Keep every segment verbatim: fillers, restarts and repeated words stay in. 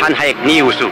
탄핵 뉴스.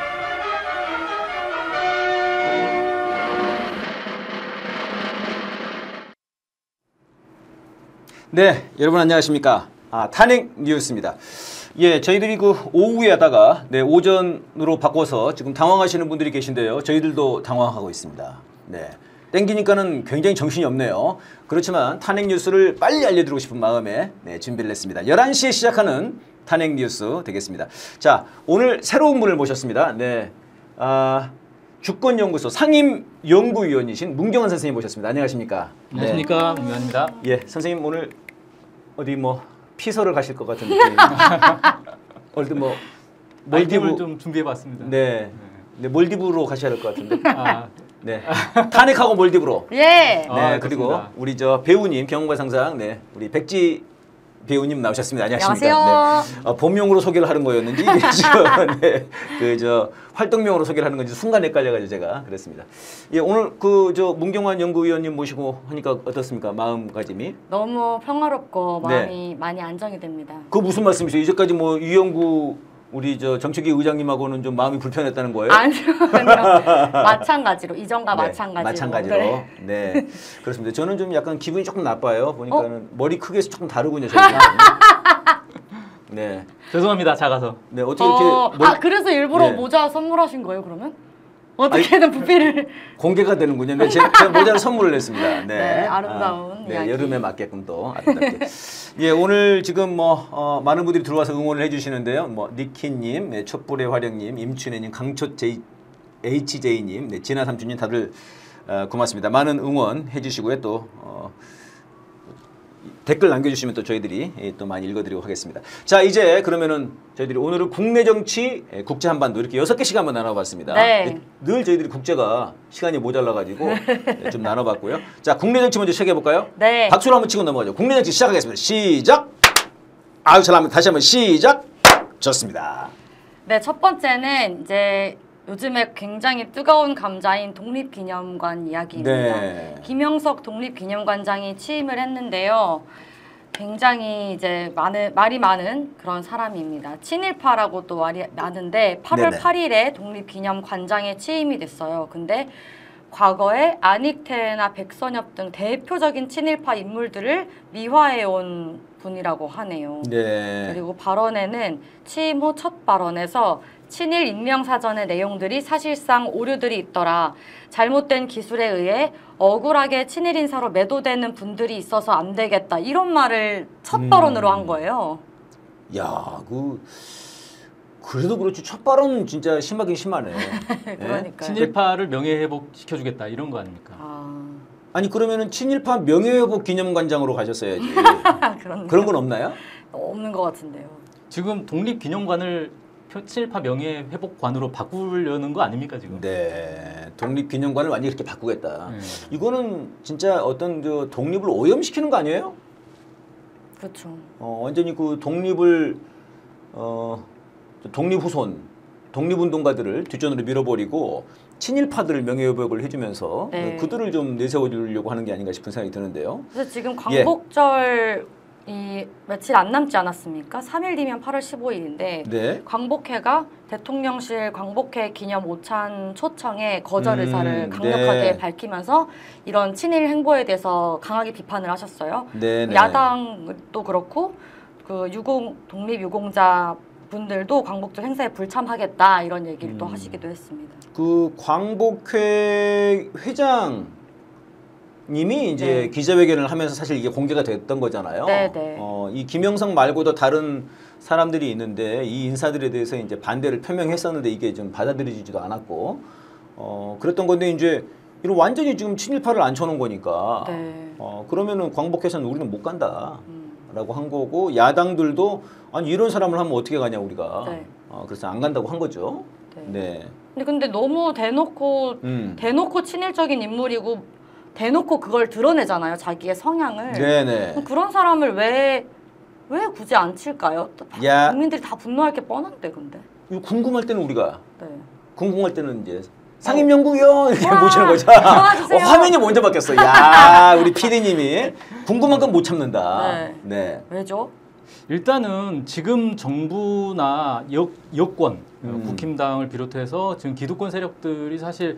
네, 여러분 안녕하십니까? 아, 탄핵 뉴스입니다. 예, 저희들이 그 오후에 하다가 네, 오전으로 바꿔서 지금 당황하시는 분들이 계신데요. 저희들도 당황하고 있습니다. 네. 땡기니까는 굉장히 정신이 없네요. 그렇지만 탄핵 뉴스를 빨리 알려드리고 싶은 마음에 네, 준비를 했습니다. 열한 시에 시작하는 탄핵 뉴스 되겠습니다. 자, 오늘 새로운 분을 모셨습니다. 네. 아, 주권연구소 상임연구위원이신 문경환 선생님 모셨습니다. 안녕하십니까? 안녕하십니까? 네. 문경환입니다. 예, 선생님 오늘 어디 뭐 피서를 가실 것 같은 느낌. 어디 뭐 몰디브를 좀 준비해봤습니다. 네, 네, 네 몰디브로 가셔야 할 것 같은데. 아. 네, 탄핵하고 몰디브로. 예. 네, 아, 그리고 그렇습니다. 우리 저 배우님 경험과 상상, 네, 우리 백지 배우님 나오셨습니다. 안녕하십니까? 안녕하세요. 네. 어, 본명으로 소개를 하는 거였는지, 네, 그 저 활동명으로 소개를 하는 건지 순간 헷갈려가지고 제가 그랬습니다. 예, 오늘 그 저 문경환 연구위원님 모시고 하니까 어떻습니까? 마음가짐이? 너무 평화롭고 네. 마음이 많이 안정이 됩니다. 그 무슨 말씀이세요? 이제까지 뭐 이영구 우리 저 정책위 의장님하고는 좀 마음이 불편했다는 거예요? 아니요, 아니요. 마찬가지로 이전과 네, 마찬가지로. 마찬가지로. 네. 네. 그렇습니다. 저는 좀 약간 기분이 조금 나빠요. 보니까는 어? 머리 크기에서 조금 다르군요, 저희가. 네. 죄송합니다. 작아서. 네, 어떻게 어, 이렇게 머리- 아 그래서 일부러 네. 모자 선물하신 거예요, 그러면? 어떻게든 부피를. 공개가 되는군요. 네, 제가, 제가 모자를 선물을 했습니다. 네. 네, 아름다운 아, 네, 이야기. 여름에 맞게끔 또 아름답게. 예, 오늘 지금 뭐 어, 많은 분들이 들어와서 응원을 해주시는데요. 뭐 니키님, 네, 촛불의 화령님, 임춘혜님, 강초 제이, 에이치제이님, 네, 진아 삼촌님 다들 어, 고맙습니다. 많은 응원 해주시고요. 또 어, 댓글 남겨주시면 또 저희들이 예, 또 많이 읽어드리고 하겠습니다. 자, 이제 그러면은 저희들이 오늘은 국내 정치, 예, 국제 한반도 이렇게 여섯 개씩 한번 나눠봤습니다. 네. 예, 늘 저희들이 국제가 시간이 모자라가지고 예, 좀 나눠봤고요. 자, 국내 정치 먼저 시작해볼까요? 네. 박수로 한번 치고 넘어가죠. 국내 정치 시작하겠습니다. 시작! 아유, 잘합니다. 다시 한번 시작! 좋습니다. 네, 첫 번째는 이제 요즘에 굉장히 뜨거운 감자인 독립기념관 이야기입니다. 네. 김영석 독립기념관장이 취임을 했는데요. 굉장히 이제 많은, 말이 많은 그런 사람입니다. 친일파라고 또 말이 많은데 팔월 네네. 팔일에 독립기념관장에 취임이 됐어요. 근데 과거에 안익태나 백선엽 등 대표적인 친일파 인물들을 미화해온 분이라고 하네요. 네. 그리고 발언에는 취임 후 첫 발언에서 친일 인명사전의 내용들이 사실상 오류들이 있더라. 잘못된 기술에 의해 억울하게 친일 인사로 매도되는 분들이 있어서 안 되겠다. 이런 말을 첫 음. 발언으로 한 거예요. 야, 그 그래도 그렇지 첫 발언은 진짜 심하긴 심하네. 그러니까요. 친일파를 명예회복 시켜주겠다 이런 거 아닙니까? 아, 아니 그러면은 친일파 명예회복 기념관장으로 가셨어야지. 그런 그런 건 없나요? 없는 것 같은데요. 지금 독립기념관을 표- 친일파 명예회복관으로 바꾸려는 거 아닙니까 지금? 네, 독립기념관을 완전히 이렇게 바꾸겠다. 네. 이거는 진짜 어떤 저 독립을 오염시키는 거 아니에요? 그렇죠. 어, 완전히 그 독립을 어, 독립후손, 독립운동가들을 뒷전으로 밀어버리고 친일파들을 명예회복을 해주면서 네. 그들을 좀 내세워주려고 하는 게 아닌가 싶은 생각이 드는데요. 그래서 지금 예. 광복절 이 며칠 안 남지 않았습니까? 삼 일 뒤면 팔월 십오일인데 네. 광복회가 대통령실 광복회 기념 오찬 초청에 거절 의사를 음, 강력하게 네. 밝히면서 이런 친일 행보에 대해서 강하게 비판을 하셨어요. 네, 네. 야당도 그렇고 그 유공 독립 유공자 분들도 광복절 행사에 불참하겠다 이런 얘기를 또 음. 하시기도 했습니다. 그 광복회 회장 님이 이제 네. 기자회견을 하면서 사실 이게 공개가 됐던 거잖아요. 네, 네. 어, 이 김영석 말고도 다른 사람들이 있는데 이 인사들에 대해서 이제 반대를 표명했었는데 이게 좀 받아들여지지도 않았고 어, 그랬던 건데 이제 이런 완전히 지금 친일파를 앉혀놓은 거니까 네. 어, 그러면은 광복회에서는 우리는 못 간다. 음. 라고 한 거고 야당들도 아니 이런 사람을 하면 어떻게 가냐 우리가 네. 어, 그래서 안 간다고 한 거죠. 네. 네. 근데 근데 너무 대놓고 음. 대놓고 친일적인 인물이고 대놓고 그걸 드러내잖아요. 자기의 성향을. 네네. 그럼 그런 사람을 왜, 왜 굳이 안 칠까요? 야. 국민들이 다 분노할 게 뻔한데 근데. 이거 궁금할 때는 우리가 네. 궁금할 때는 이제 상임연구위원 이렇게 와, 모시는 거죠. 도와주세요. 어, 화면이 먼저 바뀌었어. 야, 우리 피디님이 궁금한 건 못 참는다. 네. 네. 왜죠? 일단은 지금 정부나 여, 여권, 음. 국힘당을 비롯해서 지금 기득권 세력들이 사실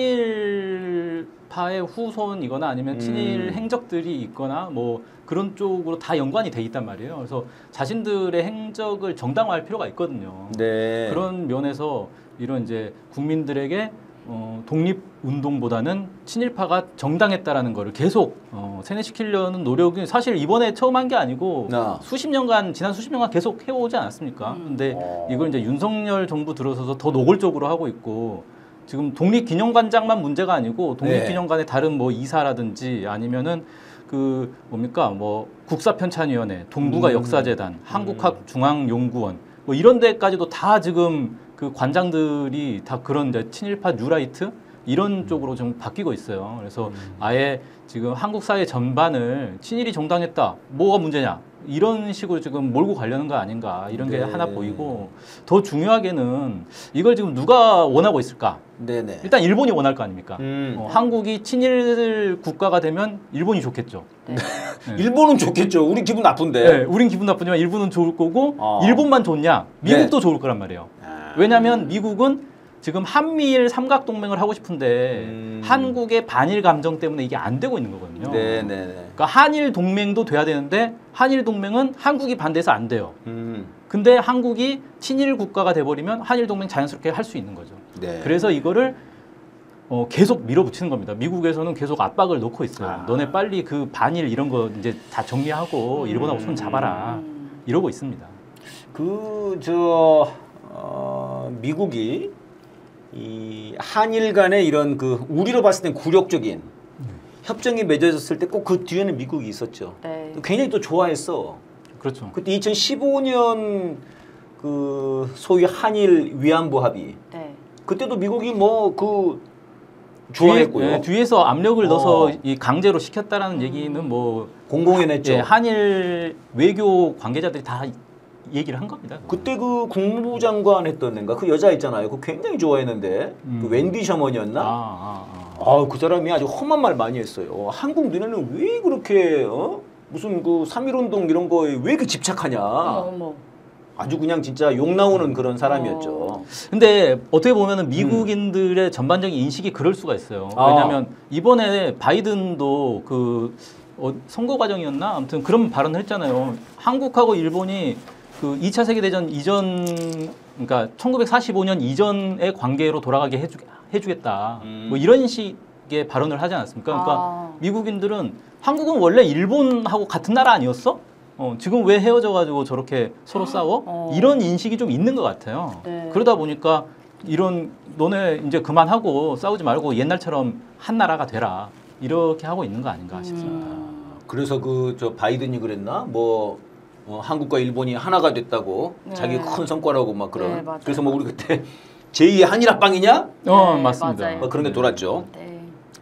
친일파의 후손이거나 아니면 친일 음. 행적들이 있거나 뭐 그런 쪽으로 다 연관이 돼 있단 말이에요. 그래서 자신들의 행적을 정당화할 필요가 있거든요. 네. 그런 면에서 이런 이제 국민들에게 어, 독립운동보다는 친일파가 정당했다라는 거를 계속 어, 세뇌시키려는 노력이 사실 이번에 처음 한 게 아니고 아. 수십 년간, 지난 수십 년간 계속 해오지 않았습니까? 음. 근데 어. 이걸 이제 윤석열 정부 들어서서 더 노골적으로 하고 있고 지금 독립기념관장만 문제가 아니고 독립기념관의 다른 뭐 이사라든지 아니면은 그 뭡니까 뭐 국사편찬위원회, 동북아 음. 역사재단, 한국학중앙연구원 뭐 이런 데까지도 다 지금 그 관장들이 다 그런 이제 친일파 뉴라이트 이런 쪽으로 좀 바뀌고 있어요. 그래서 아예 지금 한국 사회 전반을 친일이 정당했다. 뭐가 문제냐? 이런 식으로 지금 몰고 가려는 거 아닌가 이런 게 네. 하나 보이고 더 중요하게는 이걸 지금 누가 원하고 있을까? 네네. 일단 일본이 원할 거 아닙니까? 음. 어, 한국이 친일 국가가 되면 일본이 좋겠죠. 네. 네. 일본은 좋겠죠. 우리 기분 나쁜데. 네, 우린 기분 나쁘지만 일본은 좋을 거고 어. 일본만 좋냐? 미국도 네. 좋을 거란 말이에요. 아. 왜냐하면 미국은 지금 한미일 삼각 동맹을 하고 싶은데 음. 한국의 반일 감정 때문에 이게 안 되고 있는 거거든요. 네네네. 그러니까 한일 동맹도 돼야 되는데 한일 동맹은 한국이 반대해서 안 돼요. 음. 근데 한국이 친일 국가가 돼버리면 한일 동맹 자연스럽게 할 수 있는 거죠. 네. 그래서 이거를 어, 계속 밀어붙이는 겁니다. 미국에서는 계속 압박을 넣고 있어요. 아. 너네 빨리 그 반일 이런 거 이제 다 정리하고 일본하고 손 잡아라. 음. 이러고 있습니다. 그, 저, 어, 미국이 이 한일 간의 이런 그 우리로 봤을 땐 굴욕적인 협정이 맺어졌을 때 꼭 그 뒤에는 미국이 있었죠. 네. 굉장히 또 좋아했어. 그렇죠. 그때 이천십오 년 그 소위 한일 위안부 합의. 네. 그때도 미국이 뭐 그 좋아했고요. 뒤에, 예, 뒤에서 압력을 어. 넣어서 이 강제로 시켰다라는 얘기는 뭐 공공연했죠. 예, 한일 외교 관계자들이 다 얘기를 한 겁니다. 그때 그 국무부 장관 했던 애인가 그 여자 있잖아요. 그 굉장히 좋아했는데 음. 그 웬디 셔먼이었나? 아, 아, 아. 아, 그 사람이 아주 험한 말 많이 했어요. 한국 눈에는 왜 그렇게 어? 무슨 그 삼일운동 이런 거에 왜 이렇게 집착하냐? 어머, 어머. 아주 그냥 진짜 욕 나오는 그런 사람이었죠. 어. 근데 어떻게 보면은 미국인들의 전반적인 인식이 그럴 수가 있어요. 아. 왜냐하면 이번에 바이든도 그 어, 선거 과정이었나 아무튼 그런 발언을 했잖아요. 한국하고 일본이 그 이 차 세계대전 이전 그러니까 천구백사십오 년 이전의 관계로 돌아가게 해주, 해주겠다. 음. 뭐 이런 식의 발언을 하지 않았습니까? 그러니까 아. 미국인들은 한국은 원래 일본하고 같은 나라 아니었어? 어, 지금 왜 헤어져가지고 저렇게 서로 싸워? 어. 이런 인식이 좀 있는 것 같아요. 네. 그러다 보니까 이런 너네 이제 그만하고 싸우지 말고 옛날처럼 한 나라가 되라. 이렇게 하고 있는 거 아닌가 싶습니다. 음. 그래서 그 저 바이든이 그랬나? 뭐 어, 한국과 일본이 하나가 됐다고 네. 자기 큰 성과라고 막 그런. 네, 맞아요. 그래서 뭐 우리 그때 제이의 한일합방이냐? 어, 네, 맞습니다. 맞아요. 뭐 그런 게 돌았죠. 네.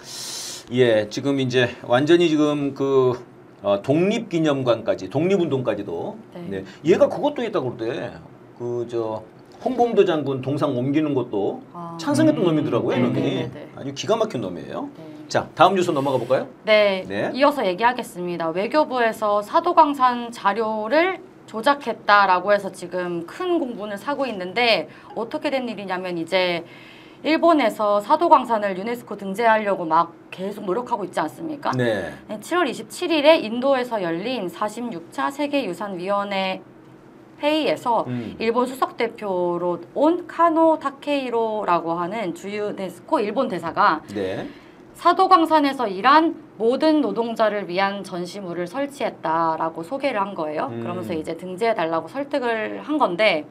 예, 지금 이제 완전히 지금 그 어, 독립기념관까지, 독립운동까지도. 네. 네. 얘가 그것도 했다고 그러대. 그 저 홍범도 장군 동상 옮기는 것도 아. 찬성했던 음. 놈이더라고요, 네, 놈이. 네, 네, 네. 아주 기가 막힌 놈이에요. 네. 자, 다음 뉴스 넘어가 볼까요? 네, 네. 이어서 얘기하겠습니다. 외교부에서 사도광산 자료를 조작했다라고 해서 지금 큰 공분을 사고 있는데 어떻게 된 일이냐면 이제 일본에서 사도광산을 유네스코 등재하려고 막 계속 노력하고 있지 않습니까? 네. 칠월 이십칠일에 인도에서 열린 사십육 차 세계유산위원회 회의에서 음. 일본 수석 대표로 온 카노 타케이로라고 하는 주 유네스코 일본 대사가 네. 사도광산에서 일한 모든 노동자를 위한 전시물을 설치했다라고 소개를 한 거예요. 음. 그러면서 이제 등재해달라고 설득을 한 건데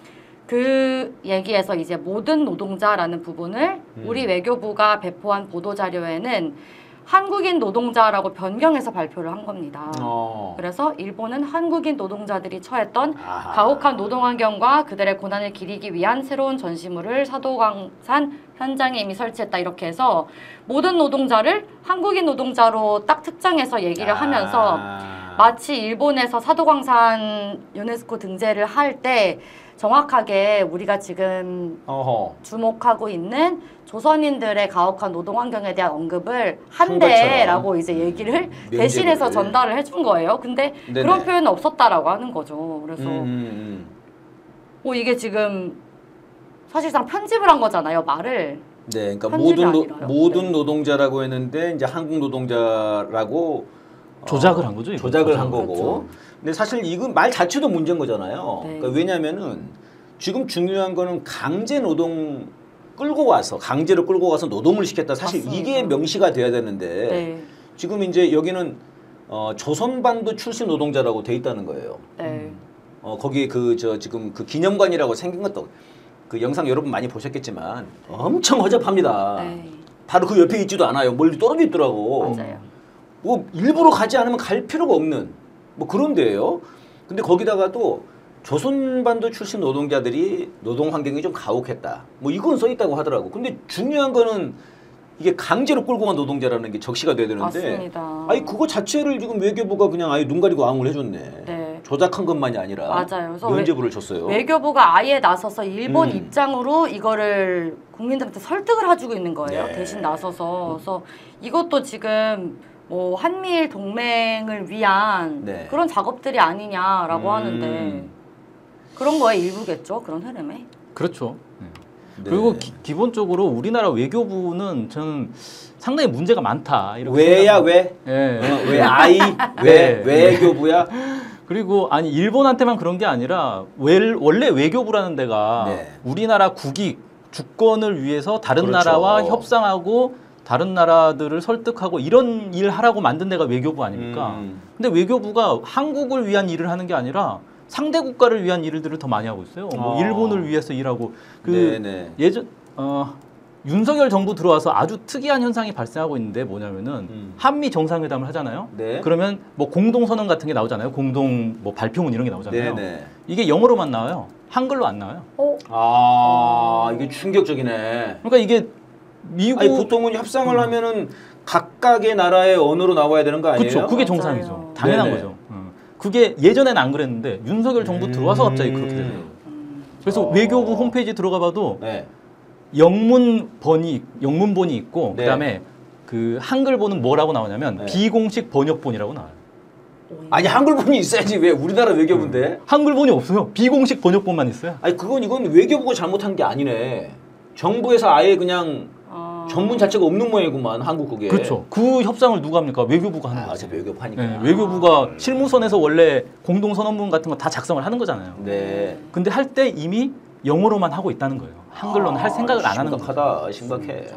그 얘기에서 이제 모든 노동자라는 부분을 음. 우리 외교부가 배포한 보도자료에는 한국인 노동자라고 변경해서 발표를 한 겁니다. 어. 그래서 일본은 한국인 노동자들이 처했던 아하. 가혹한 노동 환경과 그들의 고난을 기리기 위한 새로운 전시물을 사도광산 현장에 이미 설치했다 이렇게 해서 모든 노동자를 한국인 노동자로 딱 특정해서 얘기를 하면서 아. 마치 일본에서 사도광산 유네스코 등재를 할 때 정확하게 우리가 지금 어허. 주목하고 있는 조선인들의 가혹한 노동 환경에 대한 언급을 한 한대라고 이제 얘기를 면제부를. 대신해서 전달을 해준 거예요. 근데 네네. 그런 표현은 없었다라고 하는 거죠. 그래서 음, 음, 뭐 이게 지금 사실상 편집을 한 거잖아요, 말을. 네, 그러니까 편집이 모든 노, 아니라요? 모든 네. 노동자라고 했는데 이제 한국 노동자라고 조작을 어, 한 거죠, 이거. 조작을 한 조작을. 거고. 그렇죠. 근데 사실 이건 말 자체도 문제인 거잖아요. 네. 그러니까 왜냐면은 지금 중요한 거는 강제 노동 끌고 와서 강제로 끌고 가서 노동을 시켰다. 사실 맞습니다. 이게 명시가 돼야 되는데 네. 지금 이제 여기는 어, 조선반도 출신 노동자라고 돼 있다는 거예요. 네. 어, 거기 그 저 지금 그 기념관이라고 생긴 것도 그 영상 여러분 많이 보셨겠지만 엄청 허접합니다. 네. 바로 그 옆에 있지도 않아요. 멀리 떨어져 있더라고. 맞아요. 뭐 일부러 가지 않으면 갈 필요가 없는 뭐 그런 데예요. 근데 거기다가 또 조선반도 출신 노동자들이 노동 환경이 좀 가혹했다. 뭐 이건 써 있다고 하더라고. 근데 중요한 거는 이게 강제로 끌고 간 노동자라는 게 적시가 돼야 되는데 맞습니다. 아니 그거 자체를 지금 외교부가 그냥 아예 눈 가리고 아웅을 해줬네. 네. 조작한 것만이 아니라 맞아요. 그래서 면제부를 줬어요. 외교부가 아예 나서서 일본 음. 입장으로 이거를 국민들한테 설득을 해주고 있는 거예요. 네. 대신 나서서. 그래서 이것도 지금 뭐 한미일 동맹을 위한 네. 그런 작업들이 아니냐라고 음. 하는데 그런 거의 일부겠죠. 그런 흐름에. 그렇죠. 네. 네. 그리고 기, 기본적으로 우리나라 외교부는 저는 상당히 문제가 많다. 이렇게 왜야 생각합니다. 왜? 예. 어, 왜 아이 왜 네. 외교부야? 그리고 아니 일본한테만 그런 게 아니라 웰, 원래 외교부라는 데가 네. 우리나라 국익 주권을 위해서 다른 그렇죠. 나라와 협상하고 다른 나라들을 설득하고 이런 일 하라고 만든 데가 외교부 아닙니까? 음. 근데 외교부가 한국을 위한 일을 하는 게 아니라 상대 국가를 위한 일들을 더 많이 하고 있어요. 뭐 아. 일본을 위해서 일하고 그 네네. 예전 어, 윤석열 정부 들어와서 아주 특이한 현상이 발생하고 있는데 뭐냐면은 음. 한미 정상회담을 하잖아요. 네. 그러면 뭐 공동 선언 같은 게 나오잖아요. 공동 뭐 발표문 이런 게 나오잖아요. 네네. 이게 영어로만 나와요. 한글로 안 나와요. 어? 아 이게 충격적이네. 그러니까 이게 미국 아니 보통은 협상을 하면은 각각의 나라의 언어로 나와야 되는 거 아니에요? 그렇죠. 그게 맞아요. 정상이죠. 당연한 네네. 거죠. 어. 그게 예전에는 안 그랬는데 윤석열 정부 들어와서 갑자기 그렇게 되는 거예요. 음. 그래서 어. 외교부 홈페이지 들어가 봐도 네. 영문본이 영문본이 있고 네. 그다음에 그 한글본은 뭐라고 나오냐면 네. 비공식 번역본이라고 나와요. 아니 한글본이 있어야지 왜 우리나라 외교부인데? 한글본이 없어요. 비공식 번역본만 있어요. 아니 그건 이건 외교부가 잘못한 게 아니네. 정부에서 아예 그냥 아. 전문 자체가 없는 모양이구만 한국국에. 그렇죠. 그 협상을 누가 합니까? 외교부가 하는 아, 거죠. 어차피 외교부 하니까. 네, 외교부가 실무선에서 원래 공동선언문 같은 거 다 작성을 하는 거잖아요. 네. 근데 할 때 이미 영어로만 하고 있다는 거예요. 한글로는 할 생각을 안 하는 거죠. 심각하다. 심각해.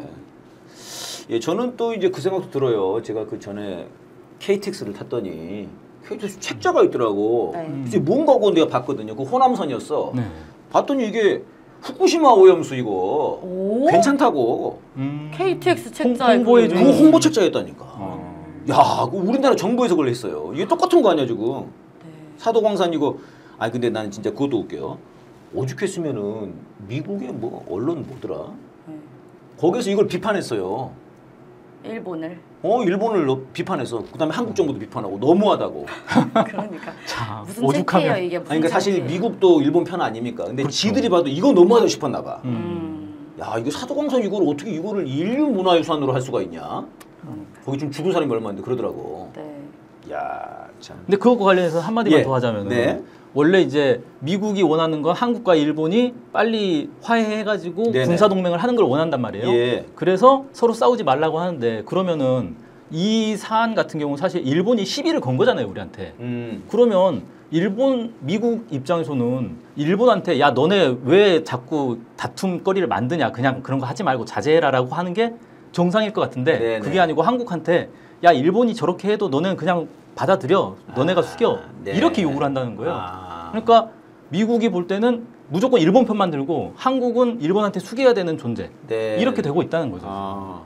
예, 저는 또 이제 그 생각도 들어요. 제가 그 전에 케이티엑스를 탔더니 케이티엑스 책자가 있더라고. 네. 이제 뭔가 하고 내가 봤거든요. 그 호남선이었어. 네. 봤더니 이게 후쿠시마 오염수 이거 오? 괜찮다고. 음. 케이티엑스 홍- 책자에 홍보해 그게 주는 그거 음. 홍보 책자였다니까. 어. 야, 그 우리나라 정부에서 그걸 했어요. 이게 똑같은 거 아니야 지금? 네. 사도광산 이거. 아니 근데 나는 진짜 그것도 웃겨요. 오죽했으면은 미국의 뭐 언론 뭐더라? 네. 거기서 이걸 비판했어요. 일본을. 어 일본을 너- 비판해서 그다음에 한국 정부도 비판하고 너무하다고. 그러니까 자, 무슨 오죽하면. 창피해요 이게 무슨 아니 그러니까 사실 창피해요. 미국도 일본 편 아닙니까? 근데 그렇죠. 지들이 봐도 이거 너무하다 싶었나 봐. 음. 음. 야 이거 사도광산 이걸 어떻게 이거를 인류 문화유산으로 할 수가 있냐? 거기 좀 죽은 사람이 얼마 있는데 그러더라고. 네. 야 참. 근데 그거 관련해서 한마디만 예. 더 하자면 네. 원래 이제 미국이 원하는 건 한국과 일본이 빨리 화해해가지고 네네. 군사 동맹을 하는 걸 원한단 말이에요. 예. 그래서 서로 싸우지 말라고 하는데 그러면은 이 사안 같은 경우 사실 일본이 시비를 건 거잖아요 우리한테. 음. 그러면 일본 미국 입장에서는 일본한테 야 너네 왜 자꾸 다툼거리를 만드냐 그냥 그런 거 하지 말고 자제해라라고 하는 게 정상일 것 같은데 네네. 그게 아니고 한국한테 야 일본이 저렇게 해도 너는 그냥 받아들여 너네가 아, 숙여 네. 이렇게 요구를 한다는 거예요. 아. 그러니까 미국이 볼 때는 무조건 일본 편만 들고 한국은 일본한테 숙여야 되는 존재 네. 이렇게 되고 있다는 거죠. 아.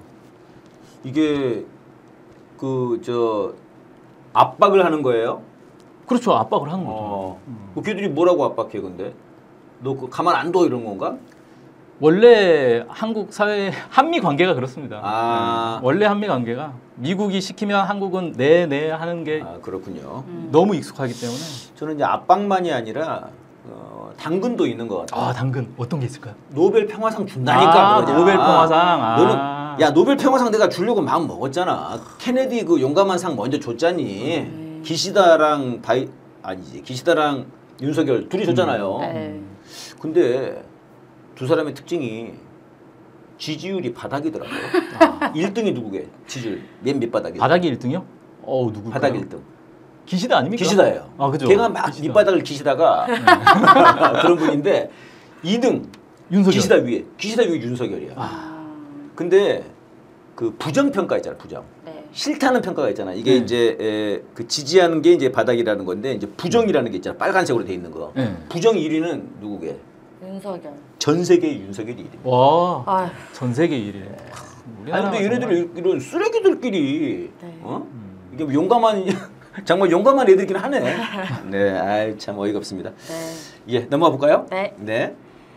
이게 그 저 압박을 하는 거예요? 그렇죠. 압박을 하는 거죠. 어. 그 걔들이 뭐라고 압박해 근데? 너 그 가만 안 둬 이런 건가? 원래 한국 사회 한미 관계가 그렇습니다. 아. 네. 원래 한미 관계가 미국이 시키면 한국은 네네 하는 게 아, 그렇군요. 음. 너무 익숙하기 때문에. 저는 이제 압박만이 아니라 어, 당근도 있는 것 같아요. 아 당근 어떤 게 있을까요? 노벨 평화상 준다니까. 아, 그러냐. 노벨 평화상. 아. 너는 야 노벨 평화상 내가 주려고 마음 먹었잖아. 케네디 그 용감한 상 먼저 줬잖니. 음. 기시다랑 바이 아니지 기시다랑 윤석열 둘이 줬잖아요. 네. 근데 두 사람의 특징이 지지율이 바닥이더라고요. 아. 일 등이 누구게? 지지율 맨 밑바닥이. 바닥이 일 등이요? 어 누구? 바닥 일 등. 기시다 아닙니까? 기시다예요. 아 그죠. 걔가 막 기시다. 밑바닥을 기시다가 그런 분인데 이 등 윤석열. 기시다 위에 기시다 위에 윤석열이야. 아. 근데 그 부정 평가 있잖아 부정. 네. 싫다는 평가가 있잖아. 이게 네. 이제 에, 그 지지하는 게 이제 바닥이라는 건데 이제 부정이라는 게 있잖아. 빨간색으로 돼 있는 거. 네. 부정 일 위는 누구게? 윤석열. 전 세계 윤석열이 일 위. 와. 아휴. 전 세계 일 위. 아니 근데 얘네들이 이런 쓰레기들끼리 네. 어? 음. 이게 뭐 용감한 정말 용감한 애들이긴 하네. 네, 아이 참 어이가 없습니다. 네. 예, 넘어가 볼까요? 네. 네.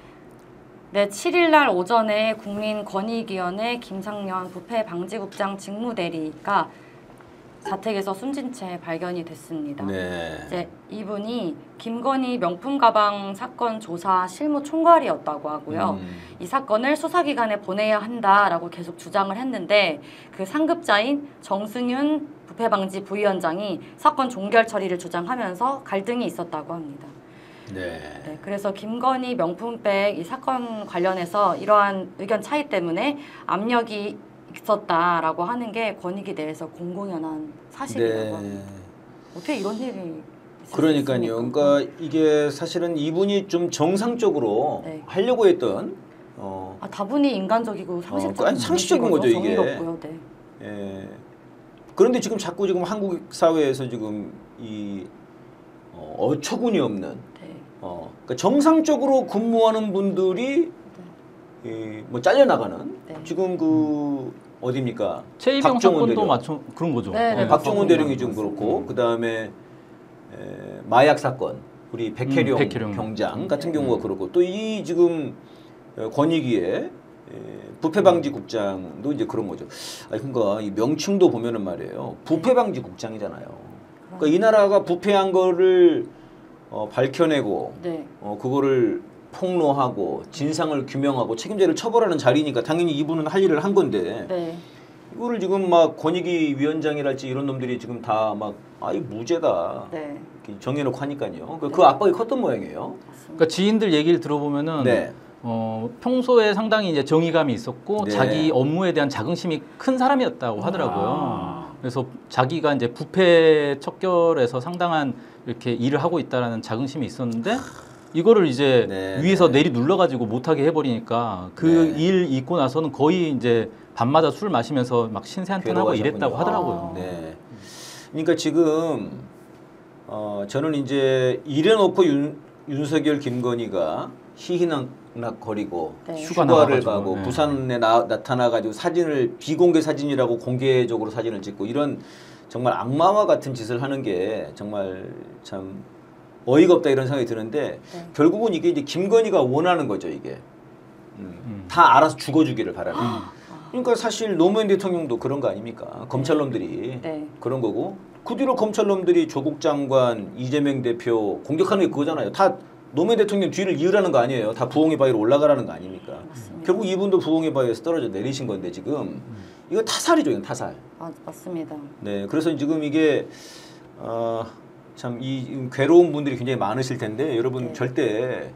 네, 칠 일 날 오전에 국민권익위원회 김상년 부패방지국장 직무대리가 자택에서 숨진 채 발견이 됐습니다. 네. 이제 이분이 김건희 명품 가방 사건 조사 실무 총괄이었다고 하고요. 음. 이 사건을 수사기관에 보내야 한다라고 계속 주장을 했는데 그 상급자인 정승윤 부패방지 부위원장이 사건 종결 처리를 주장하면서 갈등이 있었다고 합니다. 네. 네, 그래서 김건희 명품백 이 사건 관련해서 이러한 의견 차이 때문에 압력이 있었다라고 하는 게 권익위 내에서 공공연한 사실이라고 네. 합니다. 어떻게 이런 일이 있을 수 그러니까요. 있습니까? 그러니까 이게 사실은 이분이 좀 정상적으로 네. 하려고 했던 어, 아, 다분히 인간적이고 상식적인, 아니, 상식적인 거죠, 이게. 정의롭고요. 네. 예. 그런데 지금 자꾸 지금 한국 사회에서 지금 이 어, 어처구니 없는 네. 어, 그러니까 정상적으로 근무하는 분들이 이, 뭐 잘려나가는 네. 지금 그 어디입니까? 최이병 박정원 사건도 대령. 마찬 그런 거죠. 네, 네, 네, 박정원 맞습니다. 대령이 좀 그렇고 그 다음에 마약 사건 우리 백혜령, 음, 백혜령. 경장 같은 음. 경우가 그렇고 또 이 지금 어, 권익위의 부패방지국장도 이제 그런 거죠. 아 그러니까 이 명칭도 보면은 말이에요. 부패방지국장이잖아요. 그러니까 이 나라가 부패한 거를 어, 밝혀내고 네. 어, 그거를 폭로하고 진상을 규명하고 책임자를 처벌하는 자리니까 당연히 이분은 할 일을 한 건데 네. 이거를 지금 막 권익위 위원장이랄지 이런 놈들이 지금 다 막 아이 무죄다 네. 이렇게 정해놓고 하니까요. 그, 그 압박이 컸던 모양이에요. 그러니까 지인들 얘기를 들어보면은 네. 어, 평소에 상당히 이제 정의감이 있었고 네. 자기 업무에 대한 자긍심이 큰 사람이었다고 하더라고요. 아. 그래서 자기가 이제 부패 척결에서 상당한 이렇게 일을 하고 있다라는 자긍심이 있었는데 이거를 이제 네, 위에서 네. 내리 눌러가지고 못하게 해버리니까 그 네. 일 있고 나서는 거의 이제 밤마다 술 마시면서 막 신세한탄하고 괴로워하셨군요. 이랬다고 하더라고요. 네. 그러니까 지금 어, 저는 이제 이래놓고 윤, 윤석열 김건희가 희희낙낙 거리고 네. 휴가 휴가를 나가가지고, 가고 네. 부산에 나, 나타나가지고 사진을 비공개 사진이라고 공개적으로 사진을 찍고 이런 정말 악마와 같은 짓을 하는 게 정말 참 어이가 없다 이런 생각이 드는데 네. 결국은 이게 이제 김건희가 원하는 거죠 이게 음, 음. 다 알아서 죽어주기를 바라는. 그러니까 사실 노무현 대통령도 그런 거 아닙니까? 검찰놈들이 네. 그런 거고 그 뒤로 검찰놈들이 조국 장관, 이재명 대표 공격하는 게 그거잖아요. 다 노무현 대통령 뒤를 이으라는 거 아니에요. 다 부엉이 바위로 올라가라는 거 아닙니까? 맞습니다. 결국 이분도 부엉이 바위에서 떨어져 내리신 건데 지금 이거 타살이죠, 이건 타살. 아, 맞습니다. 네, 그래서 지금 이게 어, 참 이 괴로운 분들이 굉장히 많으실 텐데 여러분 네. 절대 에,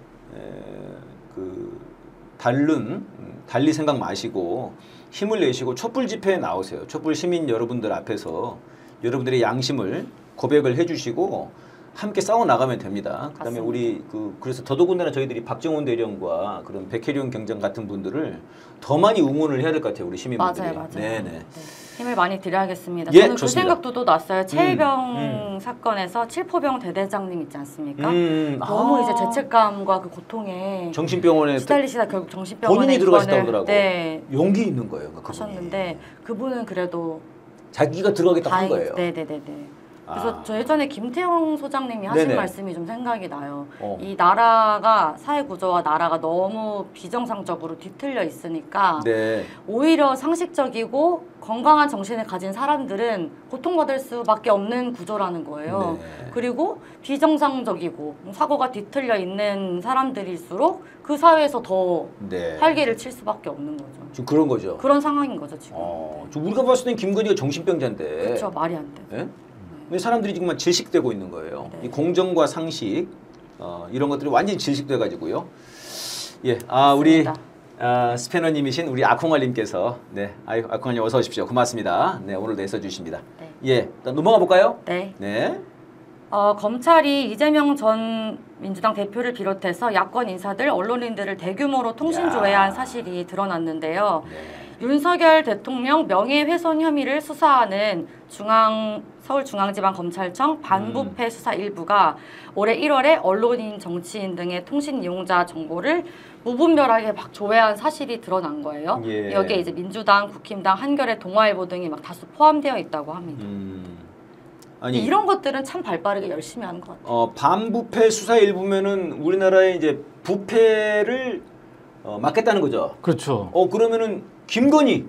그 다른 음, 달리 생각 마시고 힘을 내시고 촛불 집회에 나오세요. 촛불 시민 여러분들 앞에서 여러분들의 양심을 고백을 해주시고 함께 싸워 나가면 됩니다. 그다음에 맞습니다. 우리 그 그래서 더더군다나 저희들이 박정원 대령과 그런 백혜령 경장 같은 분들을 더 많이 응원을 해야 될 것 같아요. 우리 시민분들이. 맞아요, 맞아요. 네네. 네. 힘을 많이 드려야겠습니다. 예, 저는 그 좋습니다. 생각도 또 났어요. 최일병 음. 사건에서 칠포병 대대장님 있지 않습니까? 음, 너무 아. 이제 죄책감과 그 고통에 정신병원에 시달리시다 결국 정신병원에 본인이 들어가셨다고 입원을, 하더라고. 네, 용기 있는 거예요. 그분이. 하셨는데 그분은 그래도 자기가 들어가겠다고 한 다행- 거예요. 네네네네. 그래서 아. 저 예전에 김태형 소장님이 하신 네네. 말씀이 좀 생각이 나요. 어. 이 나라가 사회 구조와 나라가 너무 비정상적으로 뒤틀려 있으니까 네. 오히려 상식적이고 건강한 정신을 가진 사람들은 고통받을 수밖에 없는 구조라는 거예요. 네. 그리고 비정상적이고 사고가 뒤틀려 있는 사람들일수록 그 사회에서 더 네. 활기를 칠 수밖에 없는 거죠. 지금 그런 거죠. 그런 상황인 거죠 지금. 어, 지금 우리가 봤을 땐 김건희가 정신병자인데. 그렇죠. 말이 안 돼. 예? 근데 사람들이 지금 질식되고 있는 거예요. 네. 이 공정과 상식 어, 이런 것들이 완전히 질식돼 가지고요. 예, 아 우리 맞습니다. 아, 스패너님이신 우리 아콩알님께서 네, 아이 아콩알님 어서 오십시오. 고맙습니다. 네, 오늘도 애써 주십니다. 네. 예, 일단 넘어가 볼까요? 네. 네. 어, 검찰이 이재명 전 민주당 대표를 비롯해서 야권 인사들, 언론인들을 대규모로 통신 조회한 사실이 드러났는데요. 네. 윤석열 대통령 명예훼손 혐의를 수사하는 중앙 서울중앙지방검찰청 반부패 음. 수사 일부가 올해 일월에 언론인, 정치인 등의 통신 이용자 정보를 무분별하게 막 조회한 사실이 드러난 거예요. 예. 여기에 이제 민주당, 국힘당, 한겨레, 동아일보 등이 막 다수 포함되어 있다고 합니다. 음. 근데 아니 이런 것들은 참 발빠르게 열심히 하는 것 같아요. 어, 반부패 수사 일부면은 우리나라의 이제 부패를 어, 막겠다는 거죠. 그렇죠. 어 그러면은 김건희,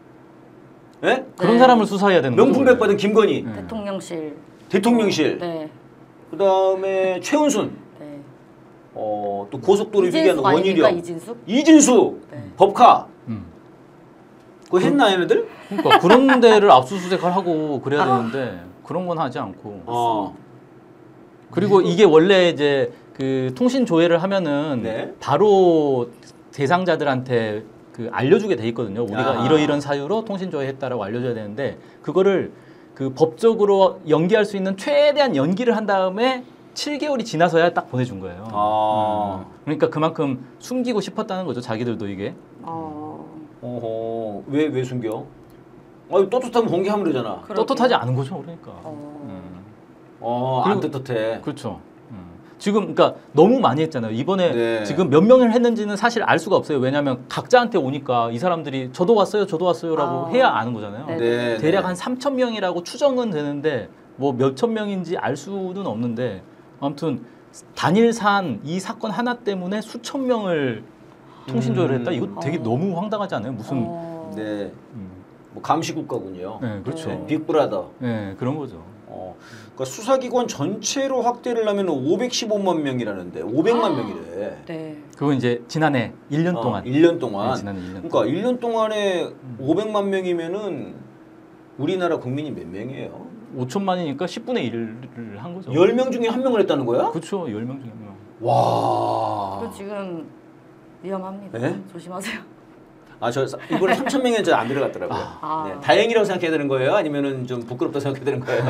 예? 그런 네. 사람을 수사해야 되는 거죠. 명품백 받은 김건희, 네. 대통령실. 대통령실, 네. 그 다음에 최은순, 네. 어, 또 고속도로 위기한 이진숙 아닙니까? 원희룡, 이진숙? 이진수, 네. 법카, 음. 그거 했나 얘네들? 그러니까 그런 데를 압수수색을 하고 그래야 아. 되는데 그런 건 하지 않고. 어, 그리고 이게 원래 이제 그 통신 조회를 하면은 네. 바로 대상자들한테 그 알려주게 돼 있거든요. 우리가 아. 이러이런 사유로 통신 조회했다라고 알려줘야 되는데 그거를 그 법적으로 연기할 수 있는 최대한 연기를 한 다음에 칠 개월이 지나서야 딱 보내준 거예요. 아. 음. 그러니까 그만큼 숨기고 싶었다는 거죠. 자기들도 이게. 어. 어허, 왜, 왜 숨겨? 아니, 떳떳하면 공개하면 되잖아. 그러게요. 떳떳하지 않은 거죠. 그러니까. 어. 음. 어, 안 그리고- 떳떳해. 그렇죠. 음. 지금 그러니까 너무 많이 했잖아요. 이번에 네. 지금 몇 명을 했는지는 사실 알 수가 없어요. 왜냐하면 각자한테 오니까 이 사람들이 저도 왔어요, 저도 왔어요라고 아. 해야 아는 거잖아요. 네. 네, 대략 네. 한 삼천 명이라고 추정은 되는데 뭐 몇천 명인지 알 수는 없는데 아무튼 단일산 이 사건 하나 때문에 수천 명을 통신 조회를 했다. 이거 되게 어. 너무 황당하지 않아요? 무슨 어. 네, 음. 뭐 감시국가군요. 네, 그렇죠. 네, 빅브라더. 네, 그런 거죠. 어, 그러니까 수사기관 전체로 확대를 하면 오백십오만 명이라는데 오백만 명이래. 네. 그건 이제 지난해 일 년 어, 동안. 일 년 동안. 네, 지난해 일 년 그러니까 동안. 일 년 동안에 오백만 명이면은 우리나라 국민이 몇 명이에요? 오천만이니까 십분의 일을 한 거죠. 열 명 중에 한 명을 했다는 거야? 그렇죠. 열 명 중에 한 명. 와. 그 지금 위험합니다. 네? 조심하세요. 아, 저 이번에 삼천 명에 저 안 들어갔더라고요. 아. 네, 다행이라고 생각해야 되는 거예요? 아니면은 좀 부끄럽다 생각해야 되는 거예요?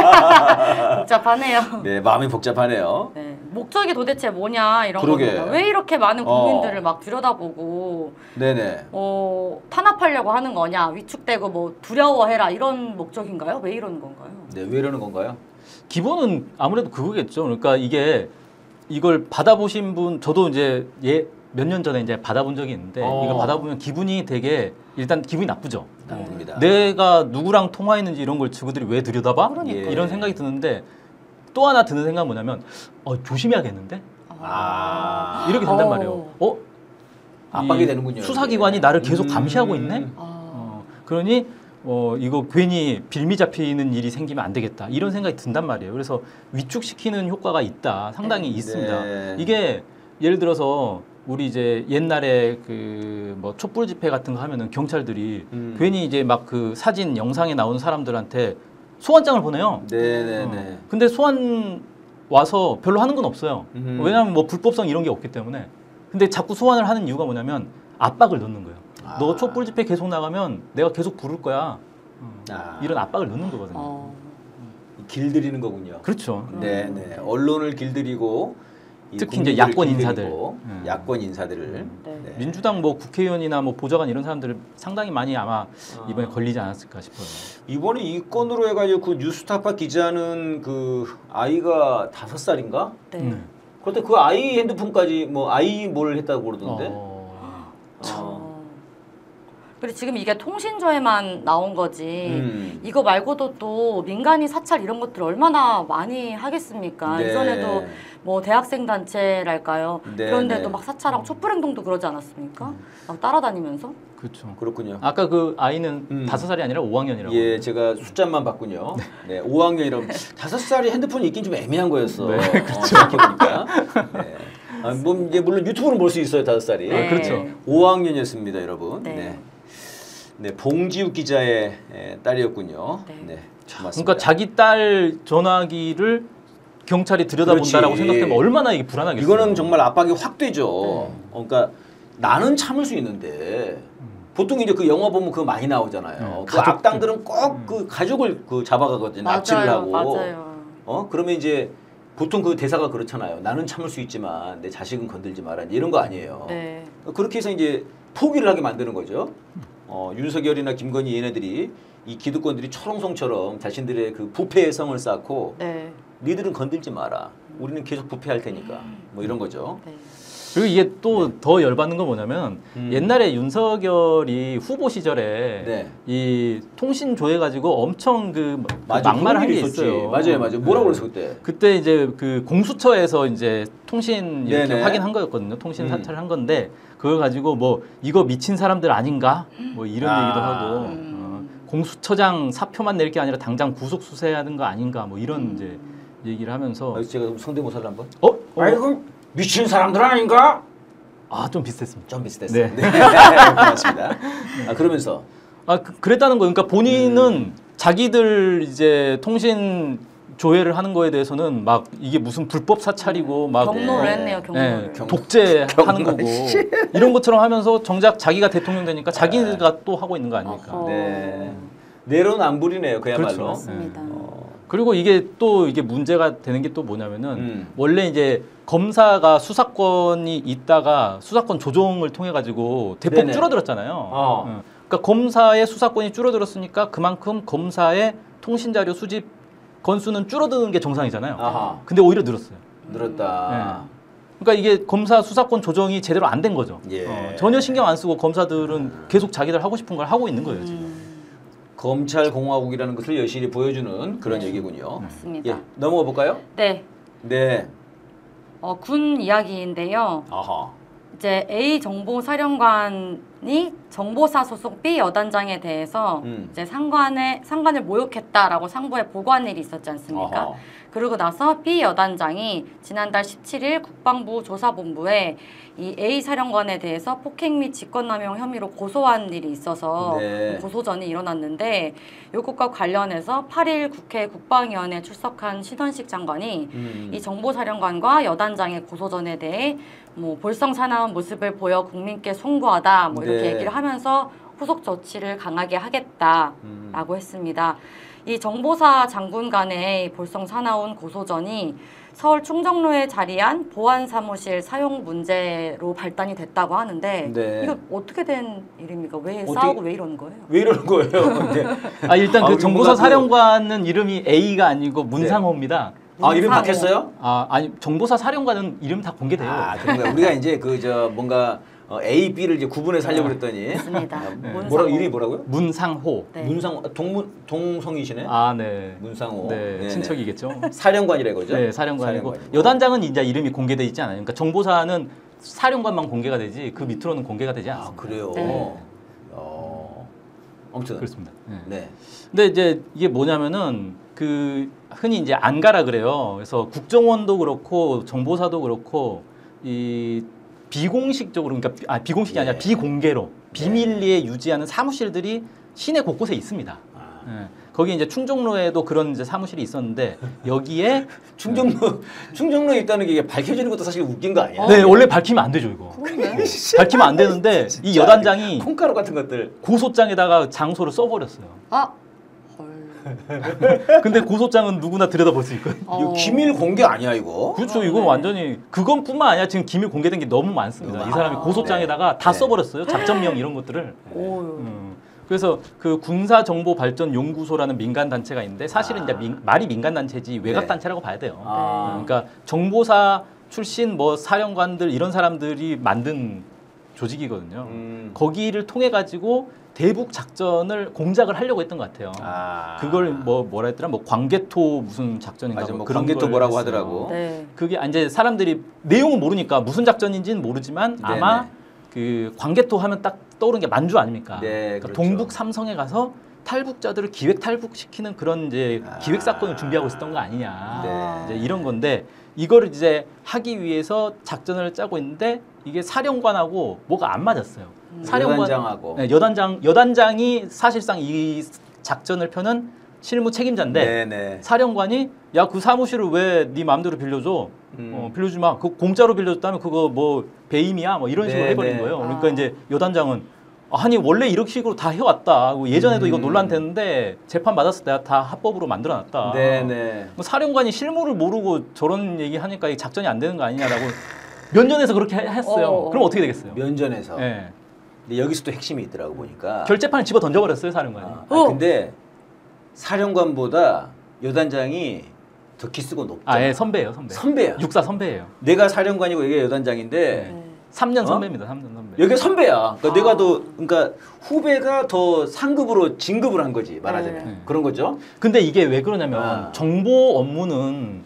복잡하네요. 네, 마음이 복잡하네요. 네. 목적이 도대체 뭐냐 이런 그러게. 겁니다. 왜 이렇게 많은 어. 국민들을 막 들여다보고 네네. 어, 탄압하려고 하는 거냐, 위축되고 뭐 두려워해라 이런 목적인가요? 왜 이러는 건가요? 네, 왜 이러는 건가요? 기본은 아무래도 그거겠죠. 그러니까 이게 이걸 받아보신 분, 저도 이제 예, 몇 년 전에 이제 받아본 적이 있는데 어. 이거 받아보면 기분이 되게 일단 기분이 나쁘죠. 나쁩니다. 내가 누구랑 통화했는지 이런 걸 저들이 왜 들여다봐? 그러니까. 예. 이런 생각이 드는데 또 하나 드는 생각은 뭐냐면 어, 조심해야겠는데? 아. 이렇게 된단 어. 말이에요. 어? 압박이 이 되는군요. 수사기관이 이게. 나를 계속 음. 감시하고 있네? 아. 어, 그러니 어, 이거 괜히 빌미 잡히는 일이 생기면 안 되겠다. 이런 생각이 든단 말이에요. 그래서 위축시키는 효과가 있다. 상당히 네. 있습니다. 네. 이게 예를 들어서 우리 이제 옛날에 그 뭐 촛불 집회 같은 거 하면은 경찰들이 음. 괜히 이제 막 그 사진 영상에 나오는 사람들한테 소환장을 보내요. 네네네. 어. 근데 소환 와서 별로 하는 건 없어요. 음. 왜냐하면 뭐 불법성 이런 게 없기 때문에. 근데 자꾸 소환을 하는 이유가 뭐냐면 압박을 넣는 거예요. 아. 너 촛불 집회 계속 나가면 내가 계속 부를 거야. 어. 아. 이런 압박을 넣는 거거든요. 어. 길들이는 거군요. 그렇죠. 네네. 언론을 길들이고 이 특히 이제 국민들을 야권 길들이고 인사들. 음. 야권 인사들을. 네. 네. 민주당 뭐 국회의원이나 뭐 보좌관 이런 사람들을 상당히 많이 아마 아. 이번에 걸리지 않았을까 싶어요. 이번에 이 건으로 해가지고 그 뉴스타파 기자는 그 아이가 다섯 살인가? 네. 음. 그런데 그 아이 핸드폰까지 뭐 아이 뭘 했다고 그러던데. 어. 어. 어. 그리고 지금 이게 통신조에만 나온 거지. 음. 이거 말고도 또 민간인 사찰 이런 것들 얼마나 많이 하겠습니까? 네. 이전에도 뭐 대학생 단체랄까요? 네, 그런데도 네. 막 사찰하고 촛불행동도 그러지 않았습니까? 막 따라다니면서. 그렇죠. 그렇군요. 아까 그 아이는 음. 다섯 살이 아니라 오 학년이라고. 예, 제가 숫자만 봤군요. 네, 오 학년이라고 다섯 살이 핸드폰이 있긴 좀 애매한 거였어. 네, 그렇죠. 생각해보니까. 네. 아, 뭐 이제 물론 유튜브는 볼 수 있어요, 다섯 살이. 네. 아, 그렇죠. 오 학년이었습니다, 여러분. 네. 네. 네, 봉지욱 기자의 에, 딸이었군요. 네. 네, 고맙습니다. 그러니까 자기 딸 전화기를 경찰이 들여다본다라고 그렇지. 생각하면 얼마나 이게 불안하겠어요. 이거는 정말 압박이 확 되죠. 네. 어, 그러니까 나는 참을 수 있는데 보통 이제 그 영화 보면 그거 많이 나오잖아요. 네, 그 가족들. 악당들은 꼭 그 가족을 그 잡아가거든요. 납치를 맞아요, 하고. 맞아요. 어 그러면 이제 보통 그 대사가 그렇잖아요. 나는 참을 수 있지만 내 자식은 건들지 마라. 이런 거 아니에요. 네. 그렇게 해서 이제 포기를 하게 만드는 거죠. 어, 윤석열이나 김건희 얘네들이 이 기득권들이 철옹성처럼 자신들의 그 부패의 성을 쌓고 네. 니들은 건들지 마라. 우리는 계속 부패할 테니까. 뭐 이런 거죠. 네. 그리고 이게 또 더 열받는 건 뭐냐면 음. 옛날에 윤석열이 후보 시절에 네. 이 통신 조회 가지고 엄청 그, 그 맞아, 막말을 한 그런 게 일이 있었지. 있어요. 맞아요, 맞아요. 뭐라고 네. 그랬어 그때? 그때 이제 그 공수처에서 이제 통신 이렇게 네네. 확인한 거였거든요. 통신 음. 사찰을 한 건데 그걸 가지고 뭐 이거 미친 사람들 아닌가 뭐 이런 아. 얘기도 하고 음. 어, 공수처장 사표만 낼 게 아니라 당장 구속 수사해야 하는 거 아닌가 뭐 이런 음. 이제 얘기를 하면서 아, 제가 그럼 성대모사를 한번. 어? 어? 아이고 미친 사람들 아닌가? 아, 좀 비슷했습니다. 좀 비슷했어요. 네. 네. 고맙습니다. 아 그러면서 아, 그, 그랬다는 거예요. 그러니까 본인은 음. 자기들 이제 통신 조회를 하는 거에 대해서는 막 이게 무슨 불법 사찰이고 막 경로를 네. 했네요, 경로를. 네, 경- 독재하는 경로. 거고 이런 것처럼 하면서 정작 자기가 대통령 되니까 자기가 또 하고 있는 거 아닙니까? 어허. 네. 내로남불이네요 그야말로. 그렇죠. 맞습니다. 어, 그리고 이게 또 이게 문제가 되는 게 또 뭐냐면은 음. 원래 이제 검사가 수사권이 있다가 수사권 조정을 통해 가지고 대폭 네네. 줄어들었잖아요. 어. 어. 그러니까 검사의 수사권이 줄어들었으니까 그만큼 검사의 통신 자료 수집 건수는 줄어드는 게 정상이잖아요. 아하. 근데 오히려 늘었어요. 늘었다. 그러니까 이게 검사 수사권 조정이 제대로 안 된 거죠. 예. 어, 전혀 신경 안 쓰고 검사들은 계속 자기들 하고 싶은 걸 하고 있는 거예요, 지금. 음, 검찰 공화국이라는 것을 여실히 보여주는 그런 네. 얘기군요. 맞습니다. 예, 넘어가 볼까요? 네. 네. 어, 군 이야기인데요. 아하. 이제 A 정보사령관이 정보사 소속 B 여단장에 대해서 음. 이제 상관에 상관을 모욕했다라고 상부에 보고한 일이 있었지 않습니까? 아하. 그러고 나서 B 여단장이 지난달 십칠 일 국방부 조사본부에 이 A 사령관에 대해서 폭행 및 직권남용 혐의로 고소한 일이 있어서 네. 고소전이 일어났는데 이것과 관련해서 팔 일 국회 국방위원회에 출석한 신원식 장관이 음. 이 정보사령관과 여단장의 고소전에 대해 뭐 볼썽사나운 모습을 보여 국민께 송구하다 뭐 이렇게 네. 얘기를 하면서 후속 조치를 강하게 하겠다라고 음. 했습니다. 이 정보사 장군 간의 볼썽사나운 고소전이 서울 충정로에 자리한 보안사무실 사용 문제로 발단이 됐다고 하는데 네. 이거 어떻게 된 일입니까? 왜 어떻게- 싸우고 왜 이러는 거예요? 왜 이러는 거예요? 근데 아, 일단 아, 그 우리 정보사 뭔가 그- 사령관은 이름이 A가 아니고 문상호입니다. 아 이름 문상호. 바뀌었어요? 아, 아니 정보사 사령관은 이름 다 공개돼요. 아 그런 거야. 우리가 이제 그 저 뭔가 어, A, B를 이제 구분해서 하려고 그랬더니 맞습니다. 아, 문상호. 뭐라 이름이 뭐라고요? 문상호. 네. 문상호 아, 동문 동성이시네. 아, 네. 문상호. 네, 네네. 친척이겠죠. 사령관이라 이거죠? 네, 사령관이고 사령관이고. 여단장은 이제 이름이 공개돼 있지 않아요. 그러니까 정보사는 사령관만 공개가 되지 그 밑으로는 공개가 되지 아 않습니다. 그래요. 네. 어. 아무튼 그렇습니다. 네. 네. 근데 이제 이게 뭐냐면은 그 흔히 이제 안가라 그래요. 그래서 국정원도 그렇고 정보사도 그렇고 이 비공식적으로 그러니까 비- 아 비공식이 예. 아니라 비공개로 비밀리에 유지하는 사무실들이 시내 곳곳에 있습니다. 아. 예. 거기 이제 충정로에도 그런 이제 사무실이 있었는데 여기에 충정로 충정로에 있다는 게 이게 밝혀지는 것도 사실 웃긴 거 아니야? 네 원래 밝히면 안 되죠 이거. 그러네. 밝히면 안 되는데 이 여단장이 콩가루 같은 것들. 고소장에다가 장소를 써버렸어요. 아, 근데 고소장은 누구나 들여다볼 수 있거든요. 이거 기밀 공개 아니야 이거? 그렇죠. 그러네. 이건 완전히 그건뿐만 아니라 지금 기밀 공개된 게 너무 많습니다. 너무 이 사람이 많아. 고소장에다가 다 네. 써버렸어요. 작전명 이런 것들을. 오. 음. 그래서 그 군사정보발전연구소라는 민간 단체가 있는데 사실은 아. 이제 민, 말이 민간 단체지 외곽 네. 단체라고 봐야 돼요. 아. 그러니까 정보사 출신 뭐 사령관들 이런 사람들이 만든 조직이거든요. 음. 거기를 통해 가지고 대북 작전을 공작을 하려고 했던 것 같아요. 아. 그걸 뭐 뭐라 했더라? 뭐 광개토 무슨 작전인가 맞아, 뭐 뭐 그런 광개토 걸 뭐라고 했어요. 하더라고. 네. 그게 이제 사람들이 내용은 모르니까 무슨 작전인지는 모르지만 아마 네네. 그 광개토 하면 딱 떠오르는 게 만주 아닙니까? 네, 그러니까 그렇죠. 동북 삼성에 가서 탈북자들을 기획 탈북시키는 그런 이제 아. 기획 사건을 준비하고 있었던 거 아니냐. 네. 이제 이런 건데 이거를 이제 하기 위해서 작전을 짜고 있는데 이게 사령관하고 뭐가 안 맞았어요. 사령관 여단장하고. 네, 여단장 여단장이 사실상 이 작전을 펴는 실무 책임자인데 네네. 사령관이 야 그 사무실을 왜 네 마음대로 빌려줘? 음. 어, 빌려주지 마. 그 공짜로 빌려줬다면 그거 뭐 배임이야? 뭐 이런 식으로 네, 해버린 네. 거예요. 그러니까 아. 이제 여단장은 아니 원래 이런 식으로 다 해왔다. 예전에도 음. 이거 논란 됐는데 재판 받았을 때 다 합법으로 만들어놨다. 네네. 뭐 사령관이 실무를 모르고 저런 얘기 하니까 이 작전이 안 되는 거 아니냐라고 면전에서 그렇게 해- 했어요. 어. 그럼 어떻게 되겠어요? 면전에서. 예. 근데 여기서 또 핵심이 있더라고 보니까. 결재판을 집어 던져버렸어요 사령관이. 아, 어. 근데 사령관보다 여단장이 더 기수가 높잖아. 아, 예, 선배예요, 선배. 선배야. 육사 선배예요. 내가 사령관이고 얘가 여단장인데 네. 삼 년 어? 선배입니다, 삼 년 선배. 여기가 선배야. 그러니까 아. 내가 더 그러니까 후배가 더 상급으로 진급을 한 거지 말하자면 네. 그런 거죠. 근데 이게 왜 그러냐면 아. 정보 업무는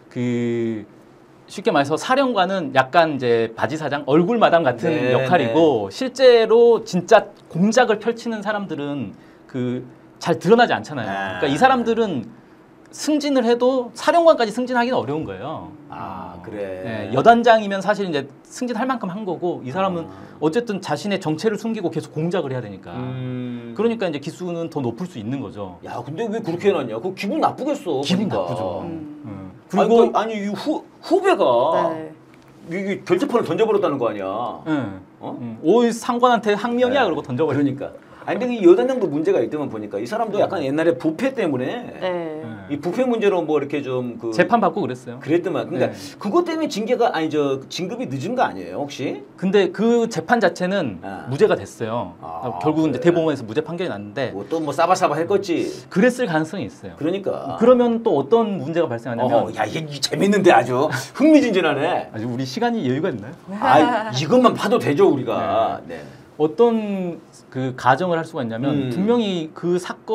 그 쉽게 말해서 사령관은 약간 이제 바지 사장 얼굴 마담 같은 네, 역할이고 실제로 진짜 공작을 펼치는 사람들은 그 잘 드러나지 않잖아요. 아. 그러니까 이 사람들은 승진을 해도 사령관까지 승진하기는 어려운 거예요. 아 어. 그래. 네, 여단장이면 사실 이제 승진할 만큼 한 거고 이 사람은 아. 어쨌든 자신의 정체를 숨기고 계속 공작을 해야 되니까. 음. 그러니까 이제 기수는 더 높을 수 있는 거죠. 야 근데 왜 그렇게 해놨냐? 그거 기분 나쁘겠어. 기분 보니까. 나쁘죠. 음. 음. 그리고 그리고 아니, 그러니까 아니 이 후 후배가 네. 이게 결재판을 던져버렸다는 거 아니야? 응. 어? 응. 오 상관한테 항명이야 네. 그러고 던져버려. 그러니까. 아니 근데 이 여단장도 문제가 있더만 보니까 이 사람도 약간 옛날에 부패 때문에 네. 이 부패 문제로 뭐 이렇게 좀그 재판 받고 그랬어요. 그랬더만. 그러니까 네. 그것 때문에 징계가 아니 저 진급이 늦은 거 아니에요 혹시? 근데 그 재판 자체는 아. 무죄가 됐어요. 아, 결국은 이제 그래. 대법원에서 무죄 판결이 났는데 뭐 또 뭐 싸바싸바 했겠지. 그랬을 가능성이 있어요. 그러니까. 그러면 또 어떤 문제가 발생하냐면 어, 야 이게 재밌는데 아주 흥미진진하네. 아주 우리 시간이 여유가 있나요? 아 이것만 봐도 되죠 우리가. 네. 어떤 그 가정을 할 수가 있냐면 음. 분명히 그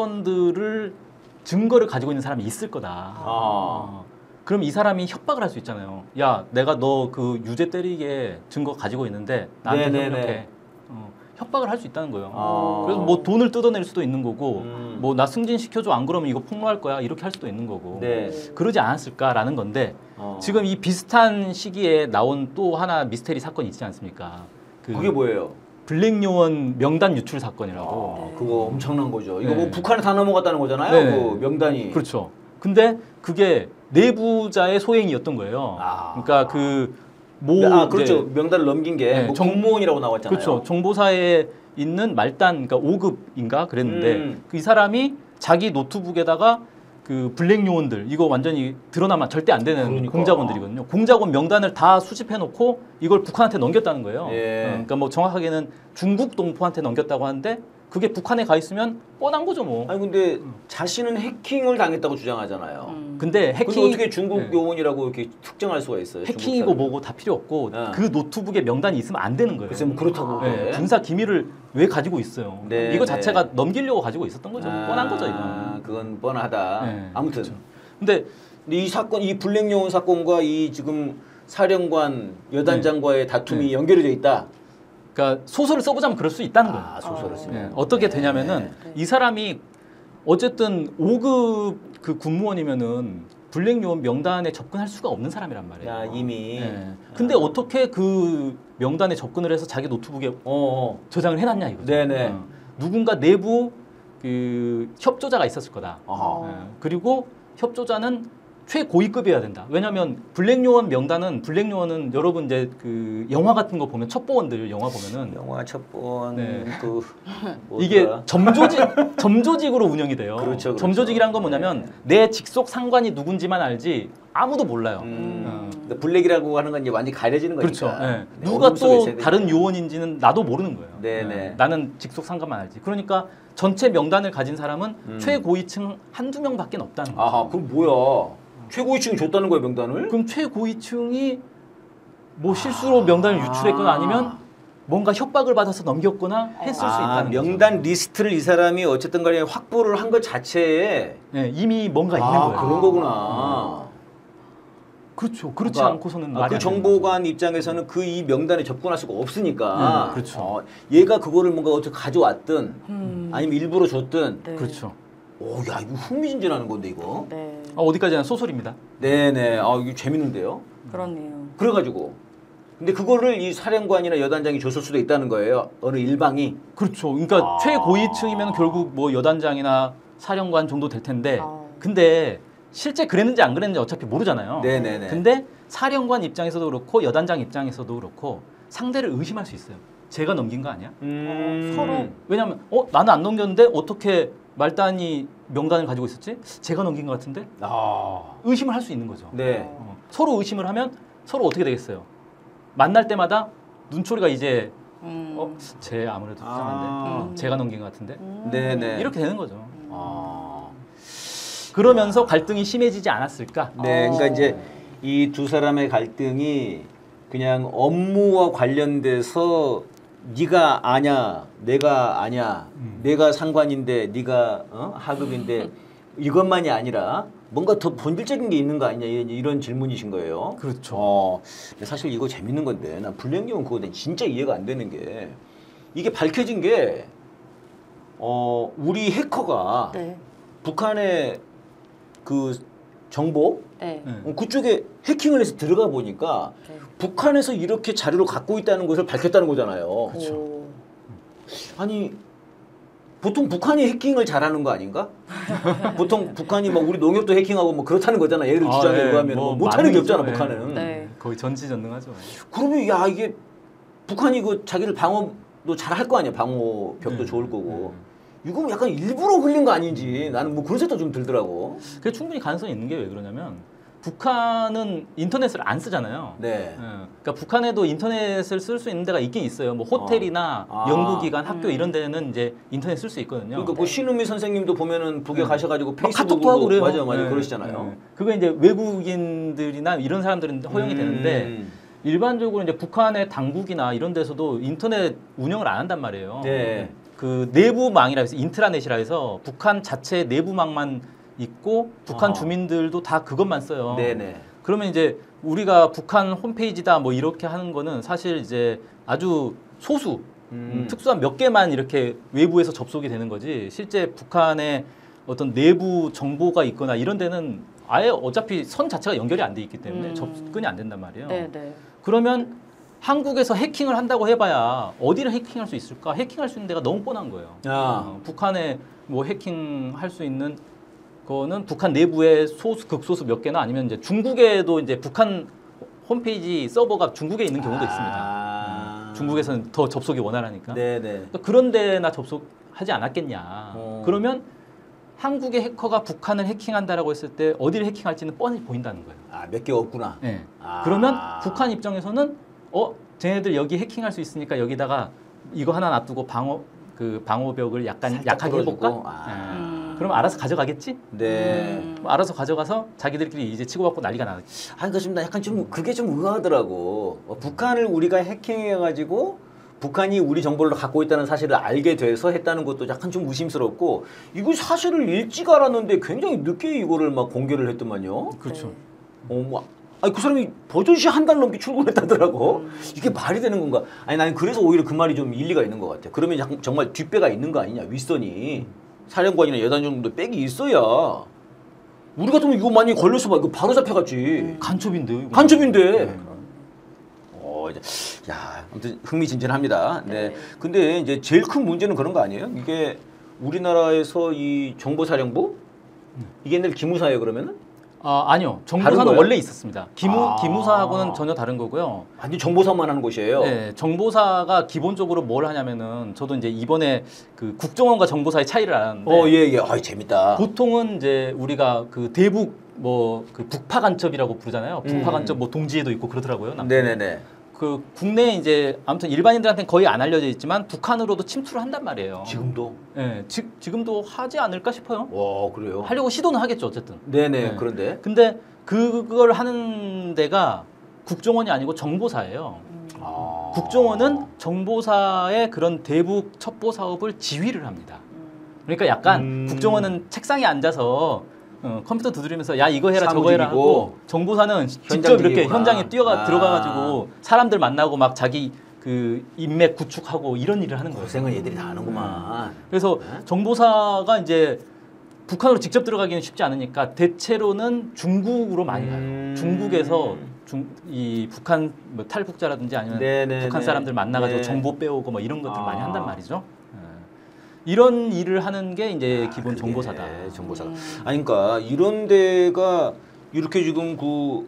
사건들을 증거를 가지고 있는 사람이 있을 거다. 아. 어. 그럼 이 사람이 협박을 할 수 있잖아요. 야, 내가 너 그 유죄 때리게 증거 가지고 있는데 나한테 네네네. 협력해. 어, 협박을 할 수 있다는 거예요. 아. 그래서 뭐 돈을 뜯어낼 수도 있는 거고, 음. 뭐 나 승진 시켜줘 안 그러면 이거 폭로할 거야 이렇게 할 수도 있는 거고. 네. 그러지 않았을까라는 건데 어. 지금 이 비슷한 시기에 나온 또 하나 미스테리 사건이 있지 않습니까? 그 그게 뭐예요? 블랙 요원 명단 유출 사건이라고. 아, 그거 엄청난 거죠. 이거 네. 뭐 북한에 다 넘어갔다는 거잖아요. 네. 그 명단이. 그렇죠. 근데 그게 내부자의 소행이었던 거예요. 아. 그러니까 그 모, 아 그렇죠. 이제 명단을 넘긴 게 네, 뭐 정- 공무원이라고 나왔잖아요. 그렇죠. 정보사에 있는 말단, 그러니까 오 급인가 그랬는데 음. 그 이 사람이 자기 노트북에다가 그 블랙 요원들 이거 완전히 드러나면 절대 안 되는 그러니까. 공작원들이거든요. 공작원 명단을 다 수집해놓고 이걸 북한한테 넘겼다는 거예요. 예. 어, 그러니까 뭐 정확하게는 중국 동포한테 넘겼다고 하는데 그게 북한에 가 있으면 뻔한 거죠 뭐. 아니 근데 자신은 해킹을 당했다고 주장하잖아요. 음. 근데 근데 해킹 어떻게 중국 네. 요원이라고 이렇게 특정할 수가 있어요? 해킹이고 중국 뭐고 다 필요 없고 네. 그 노트북에 명단이 있으면 안 되는 거예요. 글쎄 뭐 그렇다고 네, 그래. 군사 기밀을 왜 가지고 있어요? 네, 이거 네. 자체가 넘기려고 가지고 있었던 거죠. 아, 뻔한 거죠, 이건. 그건 뻔하다. 네, 아무튼 그렇죠. 근데 근데 이 사건, 이 블랙 요원 사건과 이 지금 사령관 여단장과의 다툼이 네. 연결이 돼 있다. 그러니까 소설을 써보자면 그럴 수 있다는 거예요. 아 소설을 어. 쓰면 네, 어떻게 되냐면은 네. 이 사람이 어쨌든 오 급 그 군무원이면은 블랙 요원 명단에 접근할 수가 없는 사람이란 말이에요. 야 이미. 네. 근데 아. 어떻게 그 명단에 접근을 해서 자기 노트북에 어, 어. 저장을 해놨냐 이거죠. 네네. 어. 누군가 내부 그 협조자가 있었을 거다. 어허. 예. 그리고 협조자는 최고위급이어야 된다. 왜냐하면 블랙 요원 명단은 블랙 요원은 여러분 이제 그 영화 같은 거 보면 첩보원들 영화 보면은 영화 첫번 네. 그 이게 뭐더라? 점조직 점조직으로 운영이 돼요. 그렇죠, 그렇죠. 점조직이란 건 뭐냐면 내 직속 상관이 누군지만 알지 아무도 몰라요. 음. 어. 근데 블랙이라고 하는 건 이제 완전히 가려지는 그렇죠. 거니까. 예. 네, 누가 어둠 속에 또 있어야 다른 되니까. 요원인지는 나도 모르는 거예요. 네네. 예. 나는 직속 상관만 알지. 그러니까 전체 명단을 가진 사람은 음. 최고위층 한두 명밖에 없다는 거죠. 아하 그럼 뭐야? 최고위층이 줬다는 거야 명단을? 그럼 최고위층이 뭐 실수로 명단을 유출했거나 아니면 뭔가 협박을 받아서 넘겼거나 했을 수 아, 있다는 명단 거죠. 리스트를 이 사람이 어쨌든 간에 확보를 한 것 자체에 네, 이미 뭔가 있는 아, 거예요. 그런 거구나. 그렇죠. 그렇지 그러니까, 않고서는 아, 말이 그 안 되는 정보관 입장에서는 그 이 명단에 접근할 수가 없으니까. 네, 그렇죠. 어, 얘가 그거를 뭔가 어떻게 가져왔든 음. 아니면 일부러 줬든. 네. 그렇죠. 오, 야, 이거 흥미진진하는 건데 이거. 네. 아, 어디까지나 소설입니다. 네네. 아, 이거 재밌는데요. 그렇네요. 그래가지고. 근데 그거를 이 사령관이나 여단장이 줬을 수도 있다는 거예요. 어느 일방이. 그렇죠. 그러니까 아. 최고위층이면 결국 뭐 여단장이나 사령관 정도 될 텐데, 아. 근데 실제 그랬는지 안 그랬는지 어차피 모르잖아요. 네네네. 근데 사령관 입장에서도 그렇고 여단장 입장에서도 그렇고 상대를 의심할 수 있어요. 제가 넘긴 거 아니야? 음. 어, 서로. 왜냐하면 어 나는 안 넘겼는데 어떻게 말단이 명단을 가지고 있었지? 제가 넘긴 것 같은데 아. 의심을 할 수 있는 거죠. 네. 어, 서로 의심을 하면 서로 어떻게 되겠어요? 만날 때마다 눈초리가 이제 음. 어, 쟤 아무래도 수상한데 아. 어, 제가 넘긴 것 같은데 음. 네네. 이렇게 되는 거죠. 아. 그러면서 갈등이 심해지지 않았을까? 네, 그러니까 어. 이제 이 두 사람의 갈등이 그냥 업무와 관련돼서 네가 아냐, 내가 아냐, 음. 내가 상관인데 네가 어? 하급인데 이것만이 아니라 뭔가 더 본질적인 게 있는 거 아니냐 이런, 이런 질문이신 거예요. 그렇죠. 어, 근데 사실 이거 재밌는 건데 난 불량경은 그거 진짜 이해가 안 되는 게 이게 밝혀진 게 어, 우리 해커가 네. 북한의 그 정보 네. 네. 어, 그쪽에 해킹을 해서 들어가 보니까 네. 북한에서 이렇게 자료를 갖고 있다는 것을 밝혔다는 거잖아요. 그렇죠. 오. 아니 보통 북한이 해킹을 잘하는 거 아닌가? 보통 북한이 막 우리 농협도 해킹하고 뭐 그렇다는 거잖아. 예를 아, 주장에 네. 의하면 뭐 뭐 못하는 게 많은 없잖아 거죠. 북한은. 네. 거의 전지전능하죠. 그러면 야 이게 북한이 그 자기를 방어도 잘 할 거 아니야. 방어벽도 네. 좋을 거고. 이거 약간 일부러 흘린 거 아닌지 나는 뭐 그런 생각도 좀 들더라고. 그게 충분히 가능성이 있는 게 왜 그러냐면 북한은 인터넷을 안 쓰잖아요. 네. 예, 그러니까 북한에도 인터넷을 쓸수 있는 데가 있긴 있어요. 뭐 호텔이나 아. 연구기관, 학교 음. 이런 데는 이제 인터넷 쓸 수 있거든요. 그러니까 뭐 신우미 선생님도 보면은 북에 네. 가셔가지고 막 카톡도 페이스북으로 하고 그래요. 맞아 맞아 네, 그러시잖아요. 네. 그거 이제 외국인들이나 이런 사람들은 허용이 음. 되는데 일반적으로 이제 북한의 당국이나 이런 데서도 인터넷 운영을 안 한단 말이에요. 네. 그 내부망이라 해서 인트라넷이라 해서 북한 자체 내부망만 있고 북한 어. 주민들도 다 그것만 써요. 네네. 그러면 이제 우리가 북한 홈페이지다 뭐 이렇게 하는 거는 사실 이제 아주 소수 음. 음, 특수한 몇 개만 이렇게 외부에서 접속이 되는 거지 실제 북한의 어떤 내부 정보가 있거나 이런 데는 아예 어차피 선 자체가 연결이 안 돼 있기 때문에 음. 접근이 안 된단 말이에요. 네, 네. 그러면 한국에서 해킹을 한다고 해봐야 어디를 해킹할 수 있을까? 해킹할 수 있는 데가 너무 뻔한 거예요. 아. 어, 북한에 뭐 해킹할 수 있는 거는 북한 내부의 소수 극소수 몇 개나 아니면 이제 중국에도 이제 북한 홈페이지 서버가 중국에 있는 경우도 있습니다. 아. 음, 중국에서는 더 접속이 원활하니까. 네네. 그러니까 그런 데나 접속하지 않았겠냐. 어. 그러면 한국의 해커가 북한을 해킹한다라고 했을 때 어디를 해킹할지는 뻔히 보인다는 거예요. 아, 몇 개 없구나. 네. 아. 그러면 북한 입장에서는 어, 쟤네들 여기 해킹할 수 있으니까 여기다가 이거 하나 놔두고 방어 그 방어벽을 약간 살짝 약하게 해볼까? 뚫어주고. 아. 네. 음. 그럼 알아서 가져가겠지? 네. 음. 뭐 알아서 가져가서 자기들끼리 이제 치고받고 난리가 나겠지. 아니, 그러니까 좀 나 약간 좀 그게 좀 의아하더라고. 어, 북한을 우리가 해킹해가지고 북한이 우리 정보를 갖고 있다는 사실을 알게 돼서 했다는 것도 약간 좀 의심스럽고 이거 사실을 일찍 알았는데 굉장히 늦게 이거를 막 공개를 했더만요. 그렇죠. 네. 어, 뭐, 아니 그 사람이 버젓이 한 달 넘게 출근했다더라고. 음. 이게 말이 되는 건가? 아니 나는 그래서 오히려 그 말이 좀 일리가 있는 것 같아. 그러면 약- 정말 뒷배가 있는 거 아니냐? 윗선이 사령관이나 여단 정도 백이 있어야 우리 같으면 이거 만약에 걸렸어 봐 이거 바로 잡혀갔지. 간첩인데요. 이거. 간첩인데. 네. 어, 이제, 야, 아무튼 흥미진진합니다. 네. 네. 근데 이제 제일 큰 문제는 그런 거 아니에요? 이게 우리나라에서 이 정보사령부 이게 옛날 기무사예요 그러면은? 아 아니요. 다른 정보사는 거예요? 원래 있었습니다. 기무 아. 기무사하고는 전혀 다른 거고요. 완전 정보사만 하는 곳이에요. 네, 정보사가 기본적으로 뭘 하냐면은 저도 이제 이번에 그 국정원과 정보사의 차이를 알았는데 어, 예, 예. 아, 재밌다. 보통은 이제 우리가 그 대북 뭐 그 북파 간첩이라고 부르잖아요. 북파 음. 간첩 뭐 동지에도 있고 그러더라고요. 남- 네네네. 그 국내에 이제 아무튼 일반인들한테는 거의 안 알려져 있지만 북한으로도 침투를 한단 말이에요. 지금도? 예, 지, 지금도 하지 않을까 싶어요. 와, 그래요? 하려고 시도는 하겠죠, 어쨌든. 네네, 네. 그런데. 근데 그걸 하는 데가 국정원이 아니고 정보사예요. 음. 아. 국정원은 정보사의 그런 대북 첩보 사업을 지휘를 합니다. 그러니까 약간 음. 국정원은 책상에 앉아서 어, 컴퓨터 두드리면서 야 이거 해라 저거 사무직이고 해라 하고 정보사는 직접 현장직이구나. 이렇게 현장에 뛰어가 아. 들어가가지고 사람들 만나고 막 자기 그 인맥 구축하고 이런 일을 하는 거예요. 고생은 얘들이 다 하는구만. 그래서 네? 정보사가 정보사가 이제 북한으로 직접 들어가기는 쉽지 않으니까 대체로는 중국으로 많이 가요. 음. 중국에서 중, 이 북한 뭐 탈북자라든지 아니면 네네네. 북한 사람들 만나가지고 네. 정보 빼오고 뭐 이런 것들 을 아. 많이 한단 말이죠. 예. 이런 일을 하는 게 이제 아, 기본 그게 정보사다. 정보사가. 음. 아니 그러니까 이런 데가 이렇게 지금 그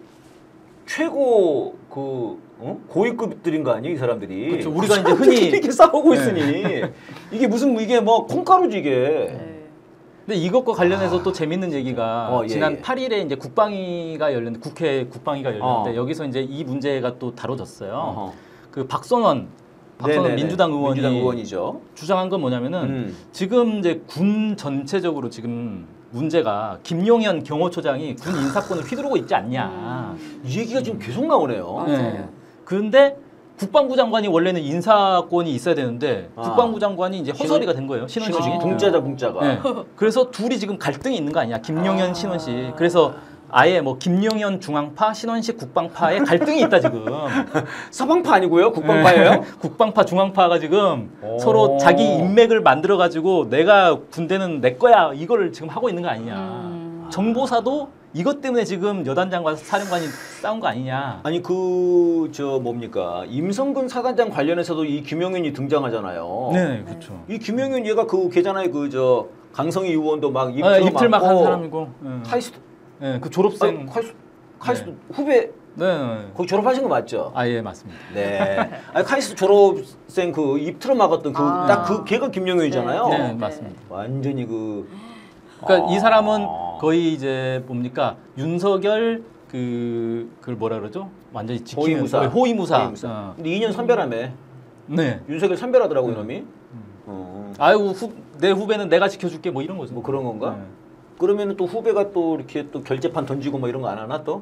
최고 그 어? 고위급들인 거 아니에요, 이 사람들이? 그렇죠. 그 우리가 이제 사람들이 흔히- 이렇게 싸우고 네. 있으니 이게 무슨 이게 뭐 콩가루지 이게. 네. 근데 이것과 관련해서 또 재밌는 얘기가 어, 예, 지난 예. 팔 일에 이제 국방위가 열렸는데 국회 국방위가 열렸는데 어. 여기서 이제 이 문제가 또 다뤄졌어요. 어허. 그 박선원 박선원 네네네. 민주당 의원이 민주당 의원이죠. 주장한 건 뭐냐면은 음. 지금 이제 군 전체적으로 지금 문제가 김용현 경호처장이 군 인사권을 휘두르고 있지 않냐. 이 얘기가 지금 계속 나오네요. 맞아요. 네. 그런데 국방부 장관이 원래는 인사권이 있어야 되는데 아. 국방부 장관이 이제 허설이가 된 거예요. 신원식이. 신원식이 붕짜자 붕짜가. 네. 그래서 둘이 지금 갈등이 있는 거 아니야. 김용현, 아. 신원식. 그래서 아예 뭐 김용현 중앙파, 신원식 국방파의 갈등이 있다 지금. 서방파 아니고요, 국방파예요? 네. 국방파, 중앙파가 지금 오. 서로 자기 인맥을 만들어 가지고 내가 군대는 내 거야 이거를 지금 하고 있는 거 아니냐. 음. 정보사도 이것 때문에 지금 여단장과 사령관이 싸운 거 아니냐. 아니 그 저 뭡니까 임성근 사단장 관련해서도 이 김용현이 등장하잖아요. 네, 그렇죠. 이 김용현 얘가 그 걔잖아요. 그 저 강성희 의원도 막 입틀 아, 입틀 막 한 맞고 사람이고. 네. 카이스트 네, 그 졸업생. 아니, 카이스트 카이스트 후배 네, 네. 거기 졸업하신 거 맞죠? 아, 예, 맞습니다. 네. 아니 카이스트 졸업생 그 입틀어 막았던 그 아. 딱 그 걔가 김용현이잖아요. 네, 네. 맞습니다. 완전히 그 그러니까 아. 이 사람은 거의 이제 뭡니까 윤석열 그 그걸 뭐라 그러죠? 완전히 지키는 호위무사. 거의 호위무사. 호위무사. 어. 근데 이 년 선배라며. 네. 윤석열 선배라더라고 음. 이놈이. 어. 아이고 후, 내 후배는 내가 지켜줄게 뭐 이런 거죠. 뭐 그런 건가? 네. 그러면은 또 후배가 또 이렇게 또 결재판 던지고 뭐 이런 거 안 하나 또?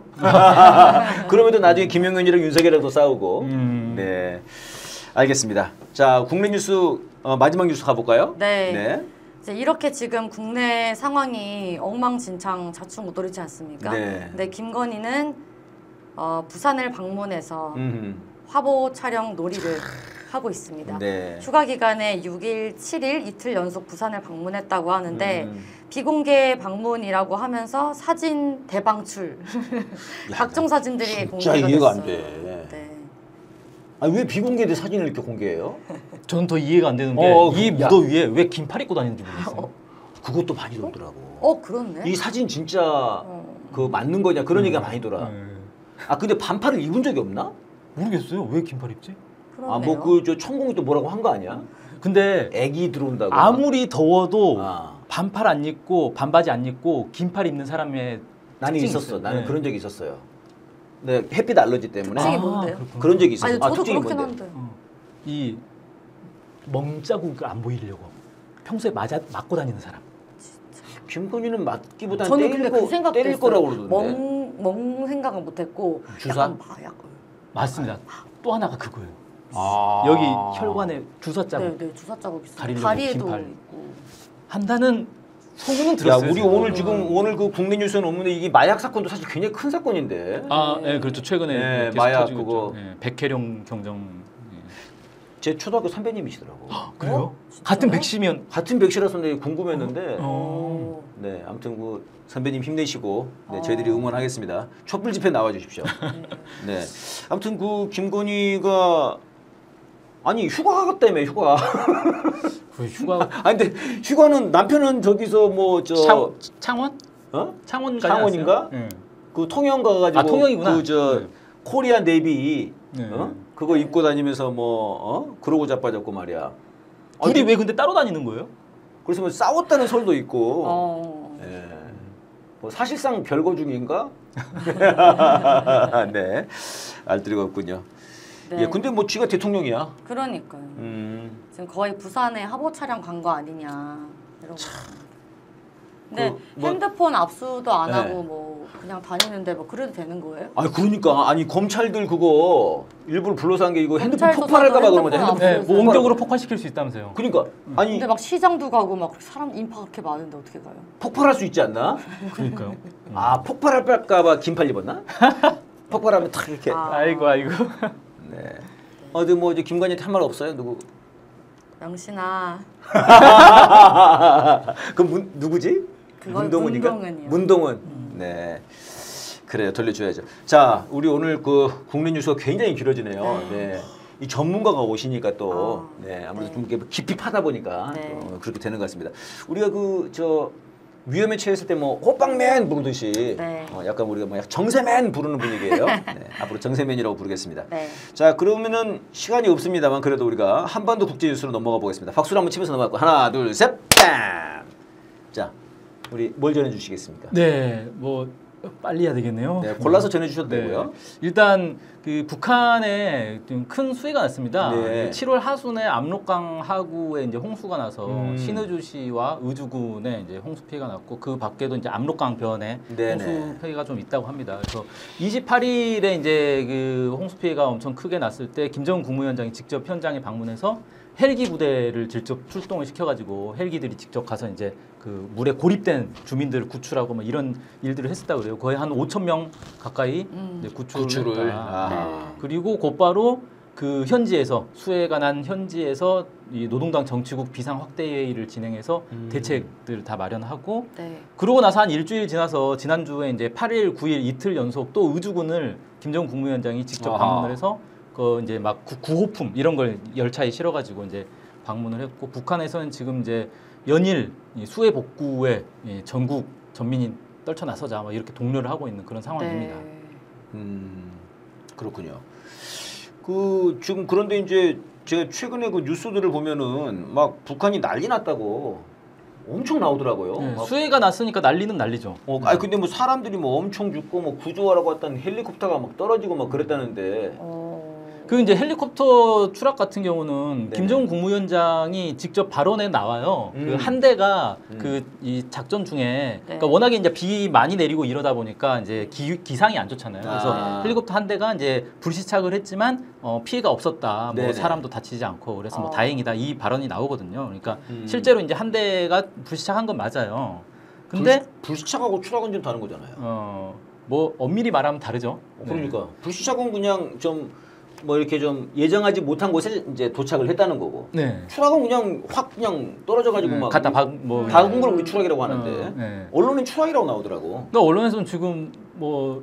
그러면 또 나중에 김용현이랑 윤석열이랑 또 싸우고. 음. 네, 알겠습니다. 자, 국내 뉴스 어, 마지막 뉴스 가볼까요? 네. 이제 이렇게 지금 국내 상황이 엉망진창 자충우돌이지 않습니까? 네. 근데 김건희는 어, 부산을 방문해서 음. 화보 촬영 놀이를 하고 있습니다. 네. 휴가 기간에 육 일, 칠 일 이틀 연속 부산을 방문했다고 하는데 음. 비공개 방문이라고 하면서 사진 대방출 야, 각종 사진들이 진짜 공개가 이해가 안 됐어요. 돼. 네. 아니 왜 비공개된 사진을 이렇게 공개해요? 저는 더 이해가 안 되는 게 어, 이 그- 야. 무더위에 왜 긴팔 입고 다니는지 모르겠어요. 그것도 많이 돌더라고. 어 그렇네. 이 사진 진짜 어. 그 맞는 거냐 그런 얘기가 많이 돌아. 네. 아 근데 반팔을 입은 적이 없나? 모르겠어요. 왜 긴팔 입지? 아 그러네요. 뭐 그 저 천공이 또 뭐라고 한 거 아니야? 근데 애기 들어온다고. 아무리 더워도 아. 반팔 안 입고 반바지 안 입고 긴팔 입는 사람의 나는 특징이 있었어. 있어요. 나는 네. 그런 적이 있었어요. 네, 햇빛 알러지 때문에 특징이 뭔데요? 그렇구나. 그런 적이 있었어. 아니 아, 저도 특징이 그렇긴 뭔데? 한데. 어. 이 멍자국을 안 보이려고 평소에 맞아 맞고 다니는 사람. 김건희는 맞기보다는 저는 때릴, 근데 그 거, 생각도 때릴 했어요. 거라고 그러던데. 멍, 멍 생각은 못했고 주사? 약간 마약. 맞습니다. 또 하나가 그거예요. 아. 여기 혈관에 주사 자국 네, 네 주사 자국 있어요. 다리를 다리에도 긴팔. 있고. 한다는 소문은 야, 들었어요. 우리 제가. 오늘 지금 오늘 그 국내 뉴스는 없는데 이게 마약 사건도 사실 굉장히 큰 사건인데. 아, 예, 그렇죠. 최근에 네, 계속 마약 터지고 그거. 있죠. 예, 백혜령 경정. 예. 제 초등학교 선배님이시더라고. 그래요? 진짜요? 같은 백시면. 같은 백시라서인데 궁금했는데. 어. 네, 아무튼 그 선배님 힘내시고 네, 어. 저희들이 응원하겠습니다. 촛불 집회 나와 주십시오. 네. 아무튼 그 김건희가 아니 휴가 갔다며 휴가. 그 휴가 아니 근데 휴가는 남편은 저기서 뭐 저 창, 창원? 어? 창원 창원인가? 예. 그 통영 가가지고 아, 통영이구나. 그저 네. 코리아 네이비 네. 어? 그거 입고 다니면서 뭐 어? 그러고 자빠졌고 말이야. 둘이 아니, 왜 근데 따로 다니는 거예요? 그래서 뭐 싸웠다는 설도 있고. 어. 예. 뭐 사실상 별거 중인가? 네. 알뜰리가 없군요. 네. 예, 근데 뭐 쥐가 대통령이야. 그러니까요. 음. 지금 거의 부산에 화보 촬영 간 거 아니냐 이러고. 있습니다. 근데 그 뭐- 핸드폰 압수도 안 네. 하고 뭐 뭐 그냥 다니는데 뭐 그래도 되는 거예요? 아니 그러니까 아니 검찰들 그거 일부러 불러서 한 게 이거 핸드폰 검찰 폭발할까 봐 수사도 그런 거죠. 핸드폰 핸드폰 네, 없어요. 뭐 원격으로 폭발시킬 수 있다면서요. 그러니까 아니 근데 막 시장도 가고 막 사람 인파 그렇게 많은데 어떻게 가요? 폭발할 수 있지 않나? 그러니까요. 아 폭발할까 봐 긴팔 입었나? 폭발하면 탁 이렇게. 아. 아이고 아이고. 네. 어디 뭐 이제 김관희한테 할 말 없어요? 누구? 영신아. 그 문, 누구지? 그건 문동은인가? 문동은이요. 문동은. 네. 그래요. 돌려줘야죠. 자, 우리 오늘 그 국내 뉴스가 굉장히 길어지네요. 네. 네. 이 전문가가 오시니까 또 아, 네, 아무래도 네. 좀 이렇게 깊이 파다 보니까 네. 또 그렇게 되는 것 같습니다. 우리가 그 저 위험에 처했을 때 뭐 호빵맨 부르듯이 네. 어, 약간 우리가 뭐 정세맨 부르는 분위기예요. 네, 앞으로 정세맨이라고 부르겠습니다. 네. 자, 그러면은 시간이 없습니다만 그래도 우리가 한반도 국제 뉴스로 넘어가 보겠습니다. 박수를 한번 치면서 넘어가고 하나, 둘, 셋, 빰. 자, 우리 뭘 전해 주시겠습니까? 네, 뭐 빨리 해야 되겠네요. 네, 골라서 전해 주셔도 되고요. 일단 그 북한에 좀 큰 수해가 났습니다. 네. 칠월 하순에 압록강 하구에 이제 홍수가 나서 음. 신의주시와 의주군에 이제 홍수 피해가 났고 그 밖에도 이제 압록강 변에 네네. 홍수 피해가 좀 있다고 합니다. 그래서 이십팔 일에 이제 그 홍수 피해가 엄청 크게 났을 때 김정은 국무위원장이 직접 현장에 방문해서 헬기 부대를 직접 출동을 시켜가지고 헬기들이 직접 가서 이제 그 물에 고립된 주민들을 구출하고 뭐 이런 일들을 했었다고 그래요. 거의 한 오천 명 가까이 음. 이제 구출을, 구출을. 했다. 아. 그리고 곧바로 그 현지에서 수해가 난 현지에서 이 노동당 정치국 비상 확대 회의를 진행해서 음. 대책들을 다 마련하고 네. 그러고 나서 한 일주일 지나서 지난주에 이제 팔 일, 구 일 이틀 연속 또 의주군을 김정은 국무위원장이 직접 아하. 방문을 해서 그 이제 막 구- 구호품 이런 걸 열차에 실어가지고 이제 방문을 했고 북한에서는 지금 이제 연일 이 수해 복구에 이 전국 전민이 떨쳐 나서자 막 이렇게 독려를 하고 있는 그런 상황입니다. 네. 음, 그렇군요. 그 지금 그런데 이제 제가 최근에 그 뉴스들을 보면은 막 북한이 난리 났다고 엄청 나오더라고요. 네, 막 수해가 났으니까 난리는 난리죠. 어, 아니 근데 뭐 사람들이 뭐 엄청 죽고 뭐 구조하라고 왔던 헬리콥터가 막 떨어지고 막 그랬다는데. 어. 그 이제 헬리콥터 추락 같은 경우는 네네. 김정은 국무위원장이 직접 발언에 나와요. 음. 그 한 대가 음. 그 이 작전 중에 네. 그러니까 워낙에 이제 비 많이 내리고 이러다 보니까 이제 기, 기상이 안 좋잖아요. 그래서 아. 헬리콥터 한 대가 이제 불시착을 했지만 어, 피해가 없었다. 뭐 네네. 사람도 다치지 않고 그래서 뭐 어. 다행이다. 이 발언이 나오거든요. 그러니까 음. 실제로 이제 한 대가 불시착한 건 맞아요. 근데 불, 불시착하고 추락은 좀 다른 거잖아요. 어, 뭐 엄밀히 말하면 다르죠. 어, 그러니까 불시착은 그냥 좀 뭐 이렇게 좀 예정하지 못한 곳에 이제 도착을 했다는 거고 네. 네. 추락은 그냥 확 그냥 떨어져 가지고 네, 막 갖다 박, 뭐 박은 걸 우리 추락이라고 어, 하는데 네. 언론은 추락이라고 나오더라고. 그러니까 언론에서는 지금 뭐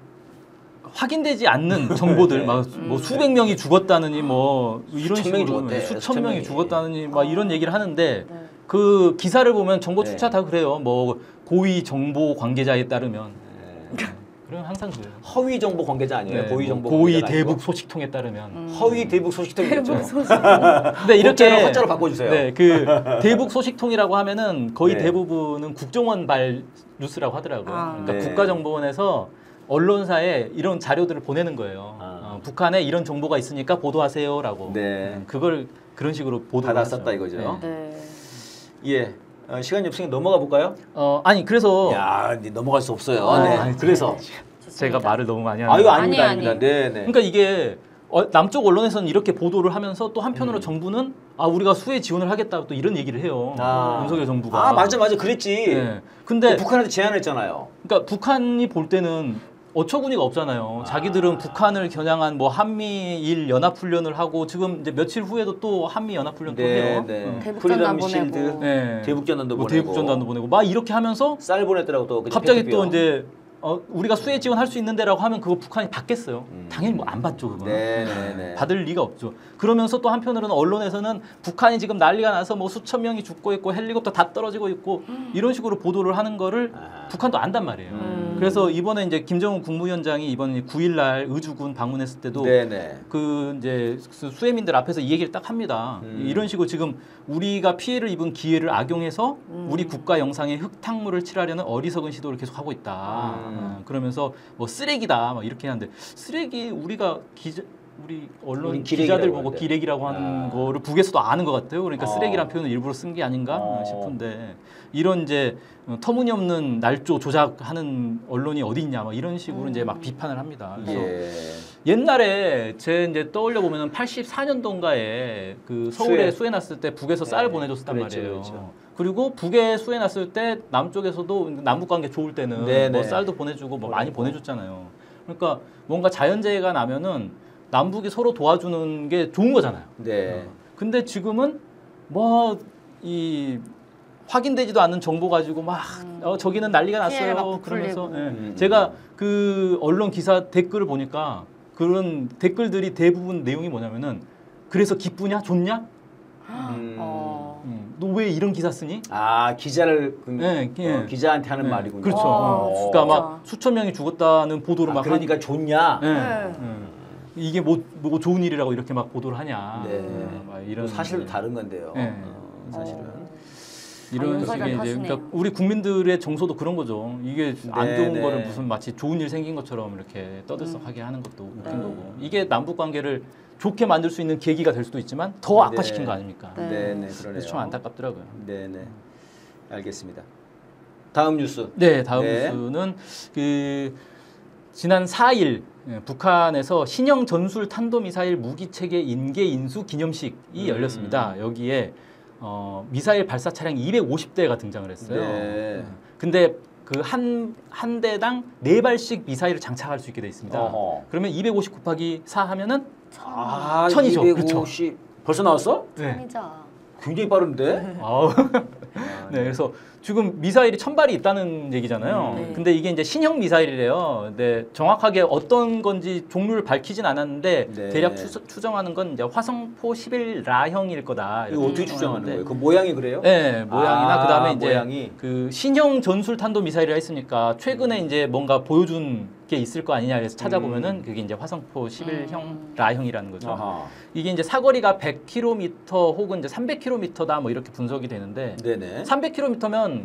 확인되지 않는 정보들 막 뭐 수백 명이 죽었다느니 뭐 이런 수천 명이 식으로 죽었대, 수천 수천 명이 명이. 죽었다느니 막 이런 얘기를 하는데 네. 그 기사를 보면 정보 네. 추차 다 그래요. 뭐 고위 정보 관계자에 따르면 네. 그럼 항상 그래요. 허위 정보 관계자 아니에요? 네, 고위 정보 뭐 고위 관계자가 대북 아니고? 소식통에 따르면. 음. 허위 대북 소식통이겠죠. 대북 소식. 근데 이렇게 국자를 화자로 바꿔주세요. 네, 그 대북 소식통이라고 하면은 거의 네. 대부분은 국정원 발 뉴스라고 하더라고요. 아. 그러니까 네. 국가정보원에서 언론사에 이런 자료들을 보내는 거예요. 아. 어, 북한에 이런 정보가 있으니까 보도하세요라고. 네. 음, 그걸 그런 식으로 보도를 받았었다 하죠. 이거죠. 네. 네. 예. 어, 시간이 없으니까 넘어가 볼까요? 어, 아니 그래서 야, 이제 넘어갈 수 없어요. 아, 네. 아니, 그래서 제가 말을 너무 많이 아유 하는. 아닙니다, 아니, 아닙니다. 아니. 네, 네. 그러니까 이게 어, 남쪽 언론에서는 이렇게 보도를 하면서 또 한편으로 음. 정부는 아 우리가 수해 지원을 하겠다 또 이런 얘기를 해요. 아. 윤석열 정부가. 아 맞아 맞아 그랬지. 네. 근데 북한한테 제안했잖아요. 그러니까 북한이 볼 때는 어처구니가 없잖아요. 아. 자기들은 북한을 겨냥한 뭐 한미일 연합 훈련을 하고 지금 이제 며칠 후에도 또 한미 연합 훈련 또 네, 해요. 네. 응. 대북전단 프리덤 실드, 보내고. 네. 대북전단도 뭐 보내고, 대북전단도 보내고 막 이렇게 하면서 쌀 보냈더라고 또. 그치, 갑자기 페트병. 또 이제 어, 우리가 수혜 지원할 수 있는데라고 하면 그거 북한이 받겠어요. 음. 당연히 뭐 안 받죠 그거는. 네, 네, 네. 받을 리가 없죠. 그러면서 또 한편으로는 언론에서는 북한이 지금 난리가 나서 뭐 수천 명이 죽고 있고 헬리콥터 다 떨어지고 있고 이런 식으로 보도를 하는 거를 아. 북한도 안단 말이에요. 음. 그래서 이번에 이제 김정은 국무위원장이 이번 구 일 날 의주군 방문했을 때도 네, 네. 그 이제 수- 수해민들 앞에서 이 얘기를 딱 합니다. 음. 이런 식으로 지금 우리가 피해를 입은 기회를 악용해서 음. 우리 국가 영상에 흙탕물을 칠하려는 어리석은 시도를 계속 하고 있다. 음. 어, 그러면서 뭐 쓰레기다 막 이렇게 하는데 쓰레기 우리가 기자 우리 언론 우리 기자들 기레기라고 보고 하는데. 기레기라고 하는 아. 거를 북에서도 아는 것 같아요. 그러니까 어. 쓰레기란 표현을 일부러 쓴 게 아닌가 어. 싶은데 이런 이제 터무니없는 날조 조작하는 언론이 어디 있냐 막 이런 식으로 음. 이제 막 비판을 합니다. 그래서 예. 옛날에 제 이제 떠올려 보면은 팔십사 년도인가에 그 서울에 수해. 수해 났을 때 북에서 쌀을 네, 보내줬단 그랬죠, 말이에요. 그랬죠. 그리고 북에 수해 났을 때 남쪽에서도 남북 관계 좋을 때는 네, 뭐 네. 쌀도 보내주고 뭐 많이 보내고. 보내줬잖아요. 그러니까 뭔가 자연재해가 나면은 남북이 서로 도와주는 게 좋은 거잖아요. 네. 근데 지금은 뭐 이 확인되지도 않는 정보 가지고 막 음. 어, 저기는 난리가 피해가 났어요. 부풀리고. 그러면서 예. 음. 제가 그 언론 기사 댓글을 보니까 그런 댓글들이 대부분 내용이 뭐냐면은 그래서 기쁘냐 좋냐? 음. 어. 음, 너 왜 이런 기사 쓰니? 아 기자를 그, 네, 예. 어, 기자한테 하는 네. 말이군요. 그렇죠. 어, 어. 진짜. 그러니까 막 수천 명이 죽었다는 보도를 아, 막 그러니까 좋냐? 하니, 예. 네. 예. 이게 뭐, 뭐 좋은 일이라고 이렇게 막 보도를 하냐? 네. 예, 막 이런 사실은 이제 다른 건데요. 네. 어, 사실은. 어. 이런 연설을 식의 이제 하시네요. 그러니까 우리 국민들의 정서도 그런 거죠. 이게 안 네, 좋은 네. 거를 무슨 마치 좋은 일 생긴 것처럼 이렇게 떠들썩하게 하는 것도 웃긴 음. 거고 이게 남북 관계를 좋게 만들 수 있는 계기가 될 수도 있지만 더 악화시킨 네. 거 아닙니까? 네. 네, 네, 그러네요. 그래서 좀 안타깝더라고요. 네, 네. 알겠습니다. 다음 뉴스. 네, 다음 네. 뉴스는 그 지난 사 일 예, 북한에서 신형 전술 탄도미사일 무기 체계 인계 인수 기념식이 음. 열렸습니다. 여기에 어, 미사일 발사 차량 이백오십 대가 등장을 했어요. 네. 예. 근데 그 한 한 대당 네 발씩 미사일을 장착할 수 있게 돼 있습니다. 어허. 그러면 이백오십 곱하기 사 하면은 아, 천이죠. 이백오십. 벌써 나왔어? 네. 천이자. 굉장히 빠른데? 아우. 아, 네, 그래서 지금 미사일이 천 발이 있다는 얘기잖아요. 음. 네. 근데 이게 이제 신형 미사일이래요. 근데 정확하게 어떤 건지 종류를 밝히진 않았는데 네. 대략 추, 추정하는 건 이제 화성포 십일 라형일 거다. 이거 이렇게 어떻게 추정하는 추정하는데 거예요? 그 모양이 그래요? 네, 모양이나 아, 그다음에 이제 모양이. 그 신형 전술 탄도 미사일이라 했으니까 최근에 이제 뭔가 보여준 게 있을 거 아니냐 해서 찾아보면은 음. 그게 이제 화성포 십일형 음. 라형이라는 거죠. 아하. 이게 이제 사거리가 백 킬로미터 혹은 이제 삼백 킬로미터다 뭐 이렇게 분석이 되는데 네네. 삼백 킬로미터면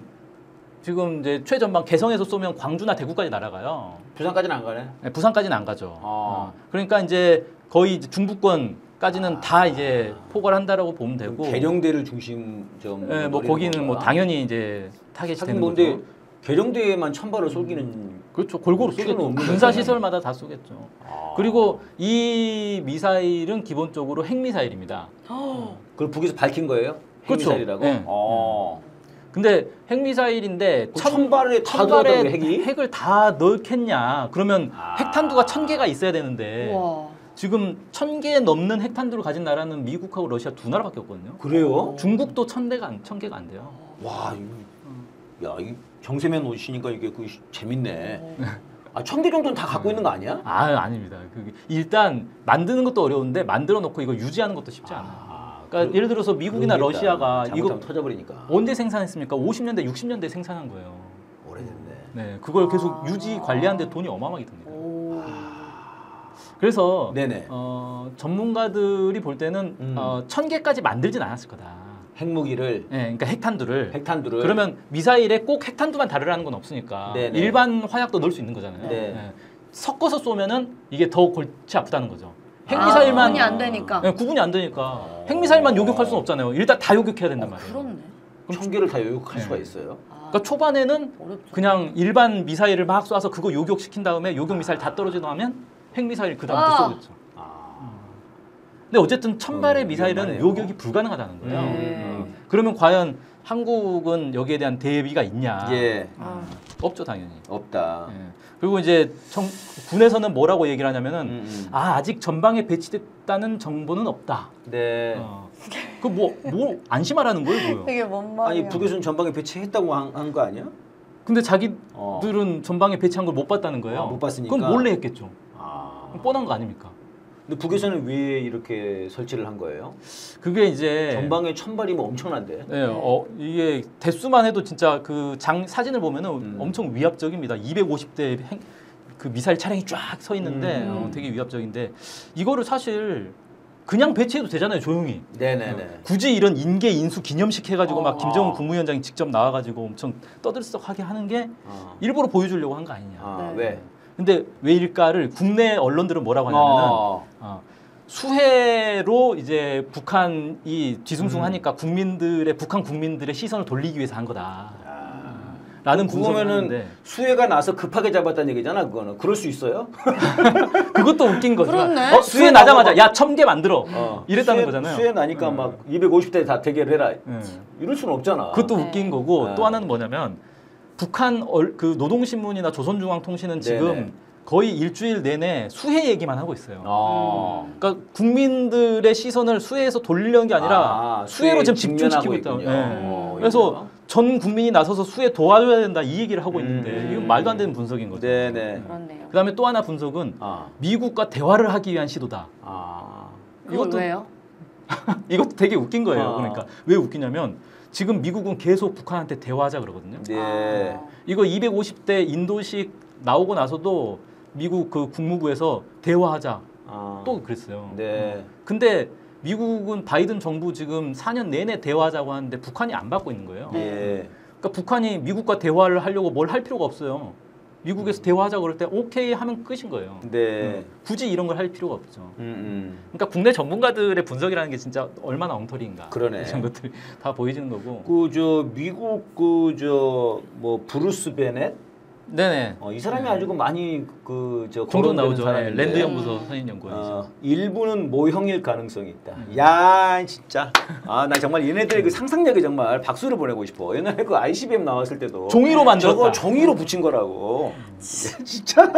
지금 이제 최전방 개성에서 쏘면 광주나 대구까지 날아가요. 부산까지는 안 가네. 네, 부산까지는 안 가죠. 아. 어, 그러니까 이제 거의 이제 중부권까지는 아. 다 이제 포괄한다라고 보면 되고. 계룡대를 중심점. 네, 뭐 거기는 뭐 당연히 이제 타겟이 하긴 되는 뭔데 거죠. 계룡대에만 천 발을 쏠기는. 그렇죠. 골고루 필요는 쏘겠죠. 없는 군사 거잖아요. 시설마다 다 쏘겠죠. 아. 그리고 이 미사일은 기본적으로 핵미사일입니다. 그걸 북에서 밝힌 거예요? 그렇죠. 핵미사일이라고? 네. 어. 근데 핵미사일인데 그 천 발에 다 천 발에 들어갔다고요, 핵이? 핵을 다 넣겠냐? 그러면 아. 핵탄두가 천 개가 있어야 되는데 우와. 지금 천 개 넘는 핵탄두를 가진 나라는 미국하고 러시아 두 나라밖에 없거든요. 그래요? 중국도 천 대가 안, 천 개가 안 돼요. 와, 이거, 야, 이 정세면 오시니까 이게 그 재밌네. 아, 천 개 정도는 다 갖고 있는 거 아니야? 아 아닙니다. 그 일단 만드는 것도 어려운데 만들어 놓고 이거 유지하는 것도 쉽지 않아요. 아, 그러니까 그- 예를 들어서 미국이나 그러겠다. 러시아가 이거 잘못하면 터져버리니까. 언제 생산했습니까? 오십 년대, 육십 년대 생산한 거예요. 오래됐네. 네, 그걸 계속 아. 유지 관리하는데 돈이 어마어마하게 듭니다. 오. 그래서 네네. 어, 전문가들이 볼 때는 음. 어, 천 개까지 만들진 않았을 거다. 핵무기를, 네, 그러니까 핵탄두를. 핵탄두를. 그러면 미사일에 꼭 핵탄두만 다르라는 건 없으니까 네네. 일반 화약도 넣을 수 있는 거잖아요. 네. 섞어서 쏘면은 이게 더 골치 아프다는 거죠. 아, 핵미사일만 구분이 안 되니까. 네, 구분이 안 되니까 핵미사일만 요격할 수는 없잖아요. 일단 다 요격해야 된단 어, 말이에요. 그렇네. 천 개를 다 요격할 네. 수가 있어요. 아, 그러니까 초반에는 어렵죠. 그냥 일반 미사일을 막 쏴서 그거 요격시킨 다음에 요격 미사일 다 떨어지고 하면 핵미사일 그 다음 아. 또 쏘겠죠. 아. 근데 어쨌든 천 발의 음, 미사일은 위험하네요. 요격이 불가능하다는 거예요. 네. 음. 그러면 과연 한국은 여기에 대한 대비가 있냐? 예, 아. 없죠 당연히. 없다. 예. 그리고 이제 정, 군에서는 뭐라고 얘기를 하냐면은 음, 음. 아 아직 전방에 배치됐다는 정보는 없다. 네. 어. 그뭐뭐 안심하라는 거예요, 뭐요? 이게 뭔 말이야? 아니 북에서는 전방에 배치했다고 한 거 아니야? 근데 자기들은 어. 전방에 배치한 걸 못 봤다는 거예요. 아, 못 봤으니까. 그럼 몰래 했겠죠. 아. 뻔한 거 아닙니까? 근데 북에서는 왜 이렇게 설치를 한 거예요? 그게 이제 전방에 천 발이면 엄청난데. 네, 어, 이게 대수만 해도 진짜 그 장 사진을 보면은 음. 엄청 위압적입니다. 이백오십 대 행, 그 미사일 차량이 쫙 서 있는데 음. 어, 되게 위압적인데 이거를 사실 그냥 배치해도 되잖아요, 조용히. 네네네. 굳이 이런 인계 인수 기념식 해가지고 어. 막 김정은 국무위원장이 직접 나와가지고 엄청 떠들썩하게 하는 게 어. 일부러 보여주려고 한 거 아니냐. 아, 네. 왜? 근데 왜일까를 국내 언론들은 뭐라고 하냐면은 어. 어, 수해로 이제 북한이 뒤숭숭하니까 음. 국민들의 북한 국민들의 시선을 돌리기 위해서 한 거다. 아. 라는 그거면은 수해가 나서 급하게 잡았다는 얘기잖아. 그거는 그럴 수 있어요? 그것도 웃긴 거죠. 그렇네. 어, 수해 나자마자 야 천 개 만들어. 어. 이랬다는 수해, 거잖아요. 수해 나니까 음. 막 이백오십 대 다 대결해라. 음. 이럴 수는 없잖아. 그것도 네. 웃긴 거고 네. 또 하나는 뭐냐면 북한 얼, 그 노동신문이나 조선중앙통신은 지금 네네. 거의 일주일 내내 수해 얘기만 하고 있어요. 아. 그러니까 국민들의 시선을 수해에서 돌리려는 게 아니라 아, 수해로 지금 수해에 집중시키고 직면하고 있다. 네. 있군요. 어, 그래서 전 국민이 나서서 수해 도와줘야 된다 이 얘기를 하고 있는데 음. 이건 말도 안 되는 분석인 거죠. 네네. 그렇네요. 그다음에 또 하나 분석은 아. 미국과 대화를 하기 위한 시도다. 아. 그건 이것도- 왜요? 이것도 되게 웃긴 거예요. 아. 그러니까 왜 웃기냐면 지금 미국은 계속 북한한테 대화하자 그러거든요. 네. 아. 이거 이백오십 대 인도식 나오고 나서도 미국 그 국무부에서 대화하자 아. 또 그랬어요. 네. 근데 미국은 바이든 정부 지금 사 년 내내 대화하자고 하는데 북한이 안 받고 있는 거예요. 예. 그러니까 북한이 미국과 대화를 하려고 뭘 할 필요가 없어요. 미국에서 대화하자 그럴 때 오케이 하면 끝인 거예요. 네. 음. 굳이 이런 걸 할 필요가 없죠. 음, 음. 그러니까 국내 전문가들의 분석이라는 게 진짜 얼마나 엉터리인가. 그러네. 이런 것들이 다 보여지는 거고. 그 저 미국 그 저 뭐 브루스 베넷 네네. 어, 이 사람이 아주 그 많이 그 저 종종 거론되는 나오죠. 네, 사람인데, 랜드 연구소 선임 연구원이죠. 어, 일부는 모형일 가능성이 있다. 음. 야 진짜 아 나 정말 얘네들의 그 상상력에 정말 박수를 보내고 싶어. 옛날에 그 아이씨비엠 나왔을 때도 종이로 만들었다. 저거 종이로 붙인 거라고. 진짜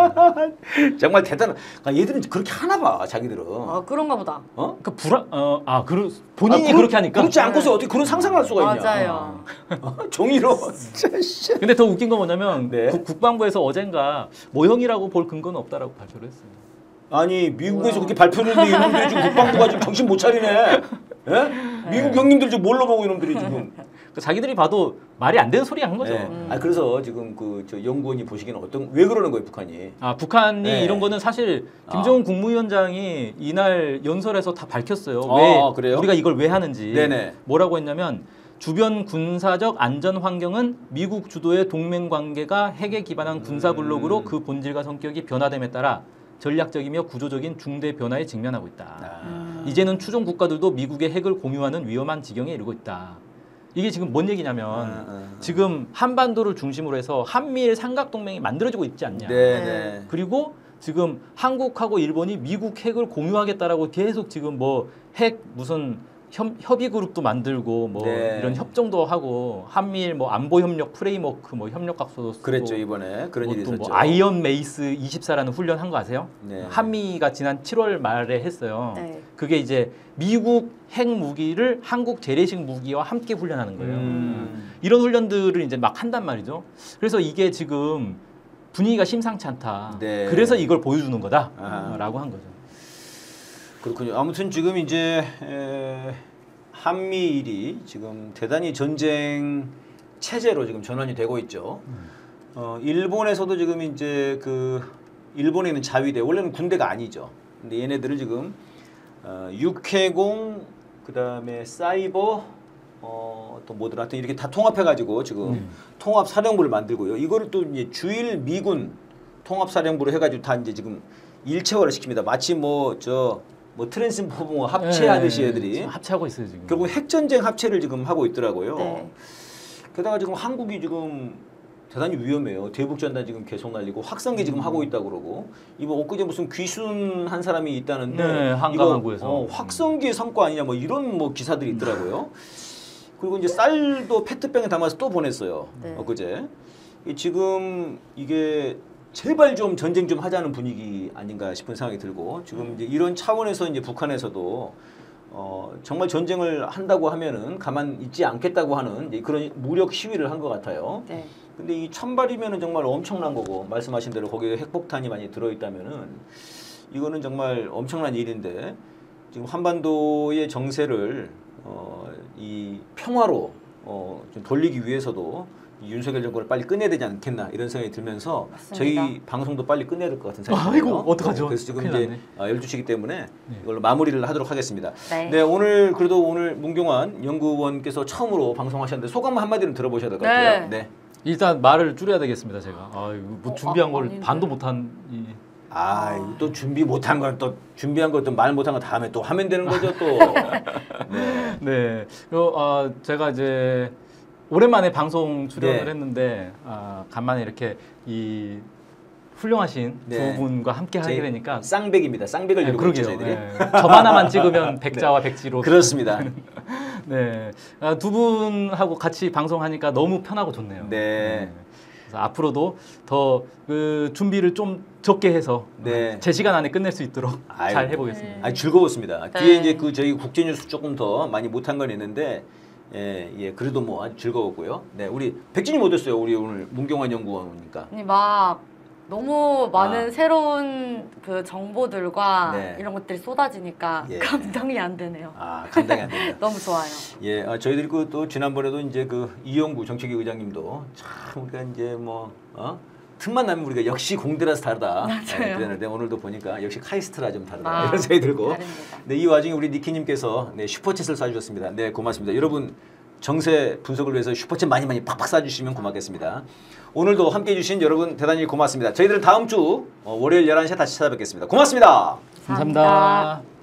정말 대단한. 그러니까 얘들은 그렇게 하나 봐 자기들은. 아 그런가 보다. 어? 그러니까 불안 어아 그 본인이 아, 그렇- 그렇게 하니까. 그렇지 않고서 어떻게 그런 상상을 할 수가 있냐. 맞아요. 어? 종이로. 진짜 씨. 근데 더 웃긴 건 뭐냐면 네. 국- 국방부에서 어젠가 모형이라고 볼 근거는 없다라고 발표를 했어요. 아니 미국에서 뭐야. 그렇게 발표를 했는데 이놈들이 지금 국방부가 지금 정신 못 차리네. 예? 미국 형님들 지금 뭘로 보고 이놈들이 지금. 그러니까 자기들이 봐도 말이 안 되는 소리 한 거죠. 네. 음. 아 그래서 지금 그 저 연구원이 보시기에는 어떤 왜 그러는 거예요 북한이? 아 북한이 네. 이런 거는 사실 김정은 국무위원장이 이날 연설에서 다 밝혔어요. 아, 왜 그래요? 우리가 이걸 왜 하는지. 네네. 뭐라고 했냐면 주변 군사적 안전 환경은 미국 주도의 동맹 관계가 핵에 기반한 군사 블록으로 음. 그 본질과 성격이 변화됨에 따라 전략적이며 구조적인 중대 변화에 직면하고 있다. 아. 음. 이제는 추종 국가들도 미국의 핵을 공유하는 위험한 지경에 이르고 있다. 이게 지금 뭔 얘기냐면 아, 아. 지금 한반도를 중심으로 해서 한미일 삼각 동맹이 만들어지고 있지 않냐. 네네. 그리고 지금 한국하고 일본이 미국 핵을 공유하겠다라고 계속 지금 뭐 핵 무슨 협, 협의 그룹도 만들고 뭐 네. 이런 협정도 하고 한미일 뭐 안보 협력 프레임워크 뭐 협력 각서도 쓰고 그랬죠 이번에 그런 일이 또 있었죠. 뭐 아이언 메이스 이십사라는 훈련 한 거 아세요? 네. 한미가 지난 칠월 말에 했어요. 네. 그게 이제 미국 핵 무기를 한국 재래식 무기와 함께 훈련하는 거예요. 음. 이런 훈련들을 이제 막 한단 말이죠. 그래서 이게 지금 분위기가 심상치 않다. 네. 그래서 이걸 보여주는 거다라고 아하. 한 거죠. 그렇군요. 아무튼 지금 이제 에, 한미일이 지금 대단히 전쟁 체제로 지금 전환이 되고 있죠. 어, 일본에서도 지금 이제 그 일본에 있는 자위대 원래는 군대가 아니죠. 근데 얘네들을 지금 어, 육해공 그다음에 사이버 어, 또 뭐더라 하여튼 이렇게 다 통합해 가지고 지금 음. 통합 사령부를 만들고요. 이거를 또 이제 주일 미군 통합 사령부로 해 가지고 다 이제 지금 일체화를 시킵니다. 마치 뭐 저 뭐 트랜스포머 합체하듯이 네, 애들이 지금 합체하고 있어요 지금. 결국 핵전쟁 합체를 지금 하고 있더라고요. 네. 게다가 지금 한국이 지금 대단히 위험해요. 대북전단 지금 계속 날리고 확성기 지금 하고 있다고 그러고 이번 엊그제 무슨 귀순 한 사람이 있다는데 네, 한강 이거, 항구에서. 어, 확성기의 성과 아니냐 뭐 이런 뭐 기사들이 있더라고요. 그리고 이제 쌀도 페트병에 담아서 또 보냈어요. 네. 엊그제. 이 지금 이게 제발 좀 전쟁 좀 하자는 분위기 아닌가 싶은 생각이 들고 지금 이제 이런 차원에서 이제 북한에서도 어, 정말 전쟁을 한다고 하면은 가만 있지 않겠다고 하는 이제 그런 무력 시위를 한 것 같아요. 네. 근데 이 천발이면은 정말 엄청난 거고 말씀하신 대로 거기에 핵폭탄이 많이 들어있다면은 이거는 정말 엄청난 일인데 지금 한반도의 정세를 어, 이 평화로 어, 좀 돌리기 위해서도 이 윤석열 정권을 빨리 끝내야 되지 않겠나 이런 생각이 들면서 맞습니다. 저희 방송도 빨리 끝내야 될 것 같은 생각이 아이고, 들어요. 어떡하죠? 그래서 지금 큰일 이제 났네. 아, 열두 시기 때문에 네. 이걸로 마무리를 하도록 하겠습니다. 네. 네, 오늘 그래도 오늘 문경환 연구원께서 처음으로 방송하셨는데 소감 한마디는 들어보셔야 될 것 같아요. 네. 네. 일단 말을 줄여야 되겠습니다 제가. 아 이거 뭐 어, 준비한 아, 걸 아닌데. 반도 못한 이. 아, 이거 또 준비 못한 건 또 준비한 것도 말 못한 거 다음에 또 하면 되는 거죠 또. 네. 네. 요, 어, 제가 이제 오랜만에 방송 출연을 네. 했는데 아, 간만에 이렇게 이 훌륭하신 네. 두 분과 함께 하게 저희 되니까 쌍백입니다. 쌍백을 네, 이루고 있죠 그러게요. 저희들이. 네. 저 하나만 찍으면 백자와 백지로. 그렇습니다. 네. 아, 두 분하고 같이 방송하니까 너무 편하고 좋네요. 네. 그래서 앞으로도 더 그 준비를 좀 적게 해서 네. 제 시간 안에 끝낼 수 있도록 아유. 잘 해보겠습니다. 아니 즐거웠습니다. 네. 뒤에 이제 그 저희 국제 뉴스 조금 더 많이 못한 건 있는데 예, 예 그래도 뭐 아주 즐거웠고요. 네, 우리 백진이 어땠어요? 우리 오늘 문경환 연구원이니까. 아니 막 너무 많은 아. 새로운 그 정보들과 네. 이런 것들이 쏟아지니까 예. 감당이 안 되네요. 아 감당이 안 된다. 너무 좋아요. 예, 아, 저희들이 그 또 지난번에도 이제 그 이영구 정책위 의장님도 참 우리가 이제 뭐 어? 틈만 나면 우리가 역시 공대라서 다르다. 맞아요. 예, 그랬는데 오늘도 보니까 역시 카이스트라 좀 다르다. 아, 이런 생각이 들고. 다릅니다. 네, 이 와중에 우리 니키님께서 네, 슈퍼챗을 쏴주셨습니다. 네, 고맙습니다. 여러분 정세 분석을 위해서 슈퍼챗 많이 많이 팍팍 쏴주시면 고맙겠습니다. 오늘도 함께해 주신 여러분 대단히 고맙습니다. 저희들은 다음 주 어, 월요일 열한 시에 다시 찾아뵙겠습니다. 고맙습니다. 감사합니다.